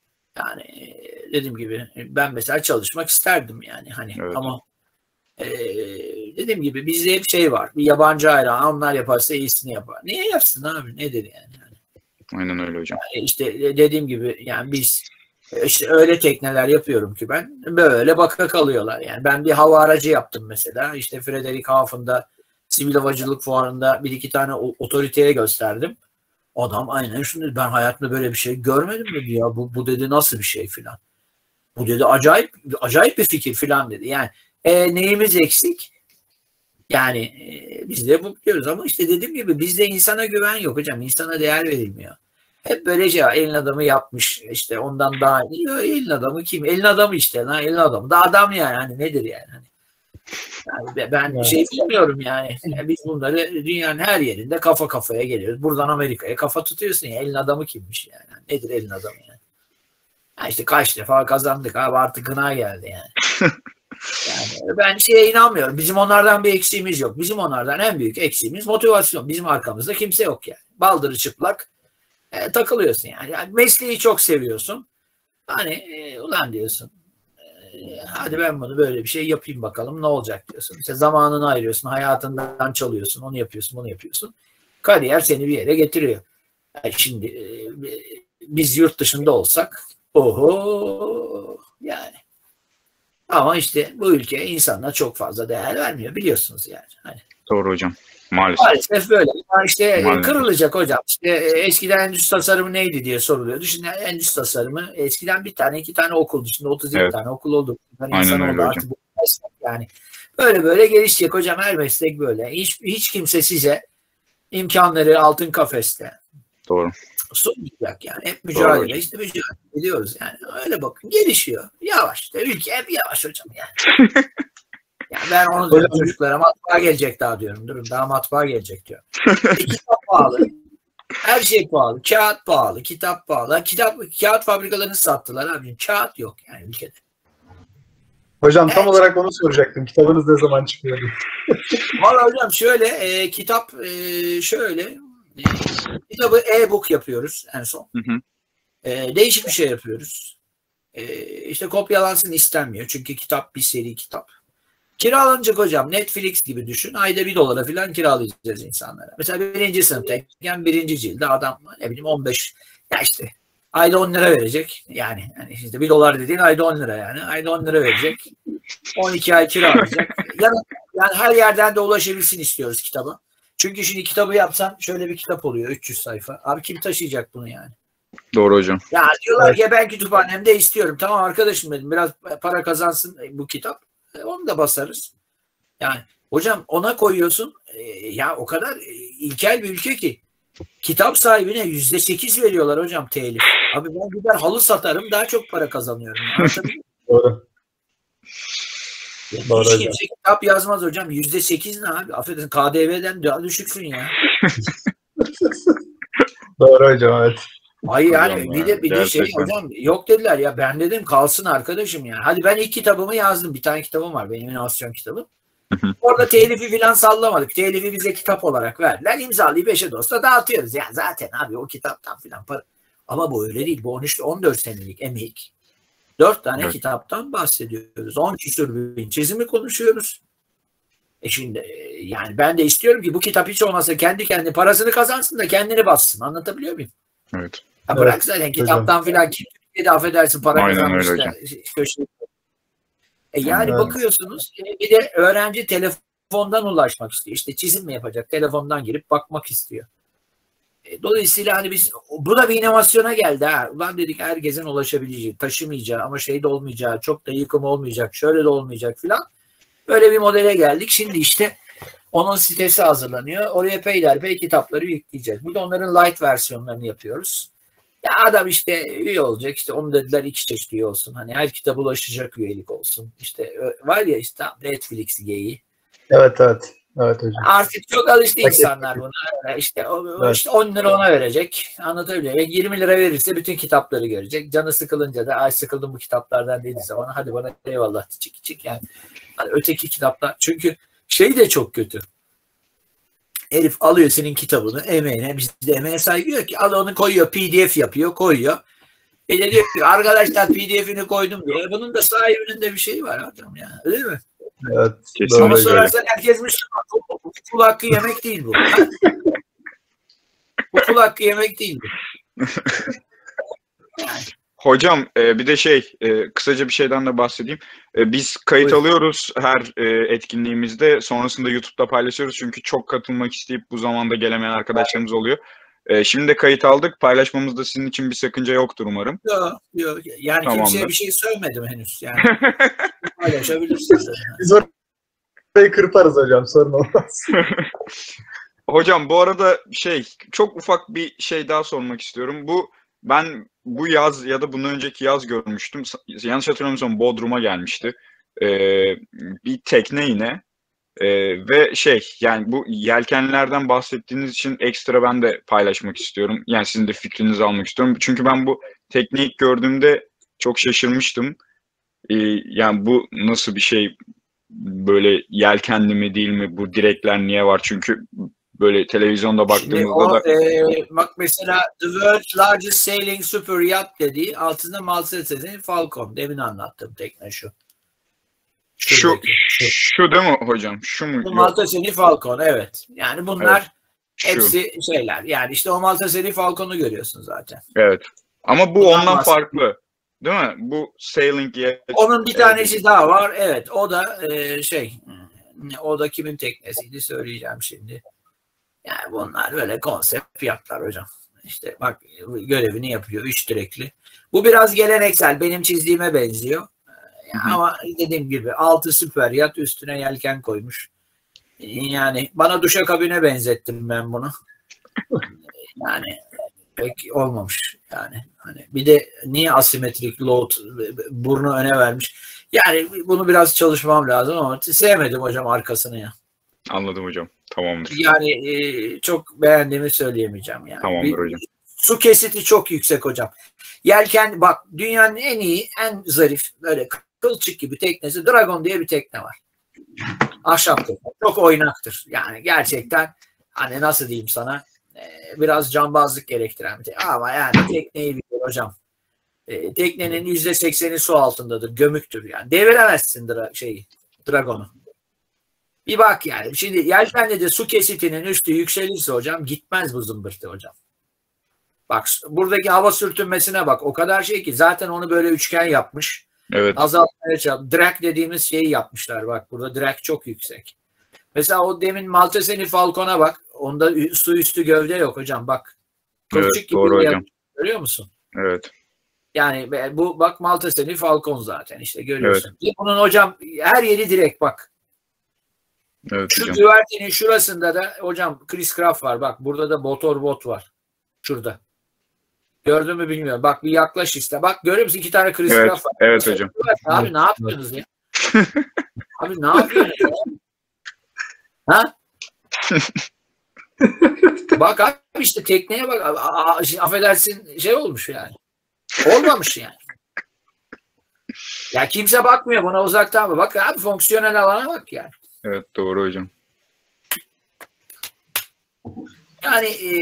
S1: Yani dediğim gibi ben mesela çalışmak isterdim yani hani evet. Ama e, dediğim gibi bizde hep şey var. Bir yabancı hayran onlar yaparsa iyisini yapar. Niye yapsın abi? Nedir yani? yani.
S2: Aynen öyle hocam.
S1: Yani işte dediğim gibi yani biz işte öyle tekneler yapıyorum ki ben böyle baka kalıyorlar. Yani ben bir hava aracı yaptım mesela. İşte Friedrichshafen'da sivil havacılık fuarında bir iki tane otoriteye gösterdim. Adam aynen şunu ben hayatımda böyle bir şey görmedim dedi ya. Bu, bu dedi nasıl bir şey filan. Bu dedi acayip acayip bir fikir filan dedi. Yani e, neyimiz eksik? Yani e, biz de bu biliyoruz ama işte dediğim gibi bizde insana güven yok hocam. İnsana değer verilmiyor. Hep böylece elin adamı yapmış işte ondan daha iyi. Elin adamı kim? Elin adamı işte lan elin adamı. Da adam yani hani nedir yani? Hani, yani ben bir şey bilmiyorum yani. yani. Biz bunları dünyanın her yerinde kafa kafaya geliyoruz. Buradan Amerika'ya kafa tutuyorsun ya. Elin adamı kimmiş yani? Nedir elin adamı yani? Ya işte kaç defa kazandık abi artık gına geldi yani. Yani ben şeye inanmıyorum. Bizim onlardan bir eksiğimiz yok. Bizim onlardan en büyük eksiğimiz motivasyon. Bizim arkamızda kimse yok yani. Baldırı çıplak e, takılıyorsun yani. yani. Mesleği çok seviyorsun. Hani e, ulan diyorsun. Hadi ben bunu böyle bir şey yapayım bakalım ne olacak diyorsun. İşte zamanını ayırıyorsun, hayatından çalıyorsun, onu yapıyorsun, bunu yapıyorsun. Kariyer seni bir yere getiriyor. Yani şimdi e, biz yurt dışında olsak oho yani. Ama işte bu ülke insanlar çok fazla değer vermiyor biliyorsunuz yani. Hani.
S2: Doğru hocam. Maalesef.
S1: Maalesef böyle. Yani işte Maalesef. kırılacak hocam. İşte eskiden endüstri tasarımı neydi diye soruluyordu. Şimdi endüstri tasarımı eskiden bir tane iki tane okuldu. Şimdi otuz yedi evet. tane okul oldu. Yani
S2: Aynen öyle hocam.
S1: Yani böyle böyle gelişecek hocam her meslek böyle. Hiç, hiç kimse size imkanları altın kafeste.
S2: Doğru.
S1: Sunmayacak yani. Hep mücadele. İşte mücadele ediyoruz yani. Öyle bakın gelişiyor. Yavaş. İşte ülke hep yavaş hocam yani. Yani ben onu diyorum çocuklara matbaa gelecek daha diyorum. Durun daha matbaa gelecek diyorum. E, kitap pahalı. Her şey pahalı. Kağıt pahalı. Kitap pahalı. Kitap, kağıt fabrikalarını sattılar abi. Kağıt yok yani ülkede.
S3: Hocam tam evet. olarak onu soracaktım. Kitabınız ne zaman çıkıyordu?
S1: Valla hocam şöyle e, kitap e, şöyle e, kitabı e-book yapıyoruz en son. Hı hı. E, değişik bir şey yapıyoruz. E, işte kopyalansın istenmiyor. Çünkü kitap bir seri kitap. Kiralanacak hocam. Netflix gibi düşün. Ayda bir dolara falan kiralayacağız insanlara. Mesela birinci sınıftayken birinci cilde adam ne bileyim on beş ya işte ayda on lira verecek. Yani, yani işte bir dolar dediğin ayda on lira yani. Ayda on lira verecek. on iki ay kiralayacak. Yani, yani her yerden de ulaşabilsin istiyoruz kitaba. Çünkü şimdi kitabı yapsan şöyle bir kitap oluyor. üç yüz sayfa. Abi kim taşıyacak bunu yani?
S2: Doğru hocam.
S1: Ya diyorlar evet. ki ben kütüphanemde istiyorum. Tamam arkadaşım dedim. Biraz para kazansın bu kitap. Onu da basarız. Yani hocam ona koyuyorsun. E, ya o kadar ilkel bir ülke ki kitap sahibine yüzde sekiz veriyorlar hocam telif. Abi ben gider halı satarım daha çok para kazanıyorum.
S3: Doğru.
S1: Yani Doğru hiç kimse kitap yazmaz hocam. Yüzde sekiz ne abi? Affedersin K D V'den daha düşüksün ya.
S3: Doğru hocam evet.
S1: Hayır yani bir de bir de şey hocam yok dediler ya ben dedim kalsın arkadaşım yani. Hadi ben ilk kitabımı yazdım. Bir tane kitabım var benim inovasyon kitabım. Orada telifi filan sallamadık. Telifi bize kitap olarak verdiler. İmzalayıp eşe dosta dağıtıyoruz. Yani zaten abi o kitaptan filan para. Ama bu öyle değil. Bu on üç on dört senelik emek. Dört tane evet. kitaptan bahsediyoruz. on küsur bin çizimi konuşuyoruz. E şimdi yani ben de istiyorum ki bu kitap hiç olmazsa kendi kendi parasını kazansın da kendini bassın. Anlatabiliyor muyum?
S2: Evet.
S1: Ya bırak evet. zaten kitaptan filan kim de affedersin para
S2: Aynen
S1: kazanmış da köşe. E yani evet. bakıyorsunuz bir de öğrenci telefondan ulaşmak istiyor. İşte çizim mi yapacak? Telefondan girip bakmak istiyor. E, dolayısıyla hani biz bu da bir inovasyona geldi ha. Ulan dedik herkesin ulaşabileceği, taşımayacağı ama şey de olmayacağı, çok da yıkım olmayacak, şöyle de olmayacak filan. Böyle bir modele geldik. Şimdi işte onun sitesi hazırlanıyor. Oraya peyderpey kitapları yükleyeceğiz. Bir de onların light versiyonlarını yapıyoruz. Ya adam işte üye olacak. İşte onu dediler iki çeşit üye olsun. Hani her kitaba ulaşacak üyelik olsun. İşte var ya işte Netflix geyiği.
S3: Evet evet. Evet hocam.
S1: Artık çok alıştı insanlar buna. İşte, o, evet. işte on lira ona verecek. Anlatabiliyor muyum? yirmi lira verirse bütün kitapları görecek. Canı sıkılınca da ay sıkıldım bu kitaplardan dediyse ona hadi bana eyvallah çık çık yani. Hani öteki kitaplar. Çünkü şey de çok kötü. Herif alıyor senin kitabını emeğine. Bizde emeğe saygı yok ki. Al onu koyuyor. P D F yapıyor. Koyuyor. E de diyor ki arkadaşlar P D F'ini koydum diyor. Bunun da sahibinin de bir şeyi var hocam ya. Değil mi?
S3: Evet.
S1: Ama sorarsan herkes Müslüman. Bu kul hakkı yemek değil bu. Bu kul hakkı yemek değil bu.
S2: Yani. Hocam bir de şey kısaca bir şeyden de bahsedeyim. Biz kayıt Buyurun. alıyoruz her etkinliğimizde. Sonrasında YouTube'da paylaşıyoruz. Çünkü çok katılmak isteyip bu zamanda gelemeyen arkadaşlarımız oluyor. Şimdi de kayıt aldık. Paylaşmamızda sizin için bir sakınca yoktur umarım.
S1: Yok yok. Yani Tamamdır. Kimseye bir şey söylemedim henüz. Yani paylaşabilirsiniz.
S3: Biz orayı kırparız hocam. Sorun olmaz.
S2: Hocam bu arada şey çok ufak bir şey daha sormak istiyorum. Bu ben bu yaz ya da bundan önceki yaz görmüştüm. Yanlış hatırlamıyorsam Bodrum'a gelmişti. Ee, bir tekne yine. Ee, ve şey yani bu yelkenlerden bahsettiğiniz için ekstra ben de paylaşmak istiyorum. Yani sizin de fikrinizi almak istiyorum. Çünkü ben bu tekneyi gördüğümde çok şaşırmıştım. Ee, yani bu nasıl bir şey, böyle yelkenli mi değil mi, bu direkler niye var? Çünkü böyle televizyonda baktığımızda o, da...
S1: E, bak mesela The World's Largest Sailing Super Yacht dediği altında Maltese'nin Falcon. Demin anlattığım tekne şu.
S2: Şu, şu, şu değil mi hocam? Şu mu?
S1: Bu Maltese'nin Falcon evet. Yani bunlar evet, hepsi şeyler. Yani işte o Maltese'nin Falcon'u görüyorsun zaten.
S2: Evet. Ama bu Bundan ondan bahsediyor. Farklı. Değil mi? Bu Sailing Yacht.
S1: Onun bir tanesi evet. daha var. Evet. O da e, şey o da kimin teknesiydi söyleyeceğim şimdi. Yani bunlar böyle konsept yatlar hocam. İşte bak görevini yapıyor. Üç direkli. Bu biraz geleneksel. Benim çizdiğime benziyor. Yani ama dediğim gibi altı süper yat üstüne yelken koymuş. Yani bana duşakabine benzettim ben bunu. Yani pek olmamış yani. Hani bir de niye asimetrik load burnu öne vermiş. Yani bunu biraz çalışmam lazım ama sevmedim hocam arkasını ya.
S2: Anladım hocam. Tamamdır.
S1: Yani e, çok beğendiğimi söyleyemeyeceğim yani.
S2: Tamamdır bir, hocam.
S1: Su kesiti çok yüksek hocam. Yelken bak dünyanın en iyi, en zarif böyle kılçık gibi teknesi Dragon diye bir tekne var. Ahşap tekne. Çok oynaktır. Yani gerçekten hani nasıl diyeyim sana e, biraz cambazlık gerektiren bir tekne. Ama yani tekneyi bilir hocam. E, teknenin yüzde sekseni su altındadır. Gömüktür yani. Deviremezsin dra şeyi, Dragon'u. Bir bak yani. Şimdi yelkenle de su kesitinin üstü yükselirse hocam gitmez bu zımbırtı hocam. Bak buradaki hava sürtünmesine bak. O kadar şey ki zaten onu böyle üçgen yapmış.
S2: Evet.
S1: Azaltmaya çalışıyor. Drag dediğimiz şeyi yapmışlar. Bak burada drag çok yüksek. Mesela o demin Maltese'nin Falcon'a bak. Onda su üstü gövde yok hocam. Bak.
S2: Evet, gibi doğru hocam.
S1: Görüyor musun?
S2: Evet.
S1: Yani bu bak Maltese'nin Falcon zaten işte görüyorsun. Evet. Bunun hocam her yeri direkt bak.
S2: Evet,
S1: şu
S2: hocam.
S1: güvertenin şurasında da hocam Chris Craft var. Bak burada da motor bot var. Şurada. Gördün mü bilmiyorum. Bak bir yaklaş işte. Bak görüyor musun? İki tane Chris
S2: evet,
S1: Craft var.
S2: Evet hocam.
S1: Abi ne yapıyorsunuz ya? Abi ne yapıyorsunuz ya? Ha? Bak abi işte tekneye bak. Affedersin şey olmuş yani. Olmamış yani. Ya kimse bakmıyor buna uzaktan mı? Bak abi fonksiyonel alana bak yani.
S2: Evet doğru hocam.
S1: Yani e,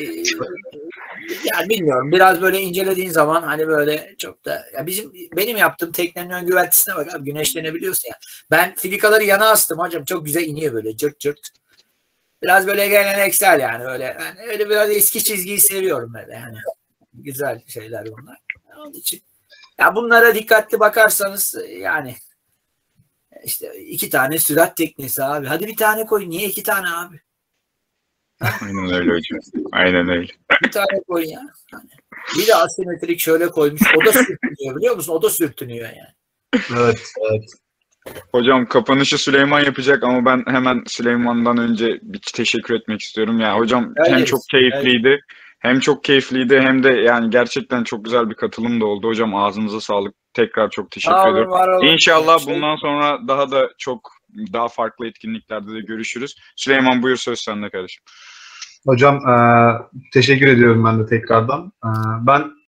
S1: yani bilmiyorum. Biraz böyle incelediğin zaman hani böyle çok da ya bizim benim yaptığım teknenin ön güvertesine bak abi, güneşlenebiliyorsun ya. Ben filikaları yana astım hocam. Çok güzel iniyor böyle cırt cırt. Biraz böyle geleneksel yani böyle. Yani öyle biraz eski çizgiyi seviyorum böyle yani. Güzel şeyler bunlar. Onun için ya bunlara dikkatli bakarsanız yani işte iki tane sürat teknesi abi. Hadi bir tane koy. Niye iki tane abi?
S2: Aynen öyle hocam. Aynen öyle.
S1: Bir tane koy ya. Yani bir de asimetrik şöyle koymuş. O da sürtünüyor biliyor musun? O da sürtünüyor yani.
S3: Evet, evet.
S2: Hocam kapanışı Süleyman yapacak ama ben hemen Süleyman'dan önce bir teşekkür etmek istiyorum. Yani hocam
S1: Öyle
S2: hem
S1: biz,
S2: çok keyifliydi, evet. hem çok keyifliydi hem de yani gerçekten çok güzel bir katılım da oldu. Hocam ağzınıza sağlık. Tekrar çok teşekkür
S1: Sağ olun,
S2: ediyorum.
S1: var olun.
S2: İnşallah
S1: Şey-
S2: bundan sonra daha da çok daha farklı etkinliklerde de görüşürüz. Süleyman buyur, söz sende kardeşim.
S3: Hocam e, teşekkür ediyorum ben de tekrardan. E, ben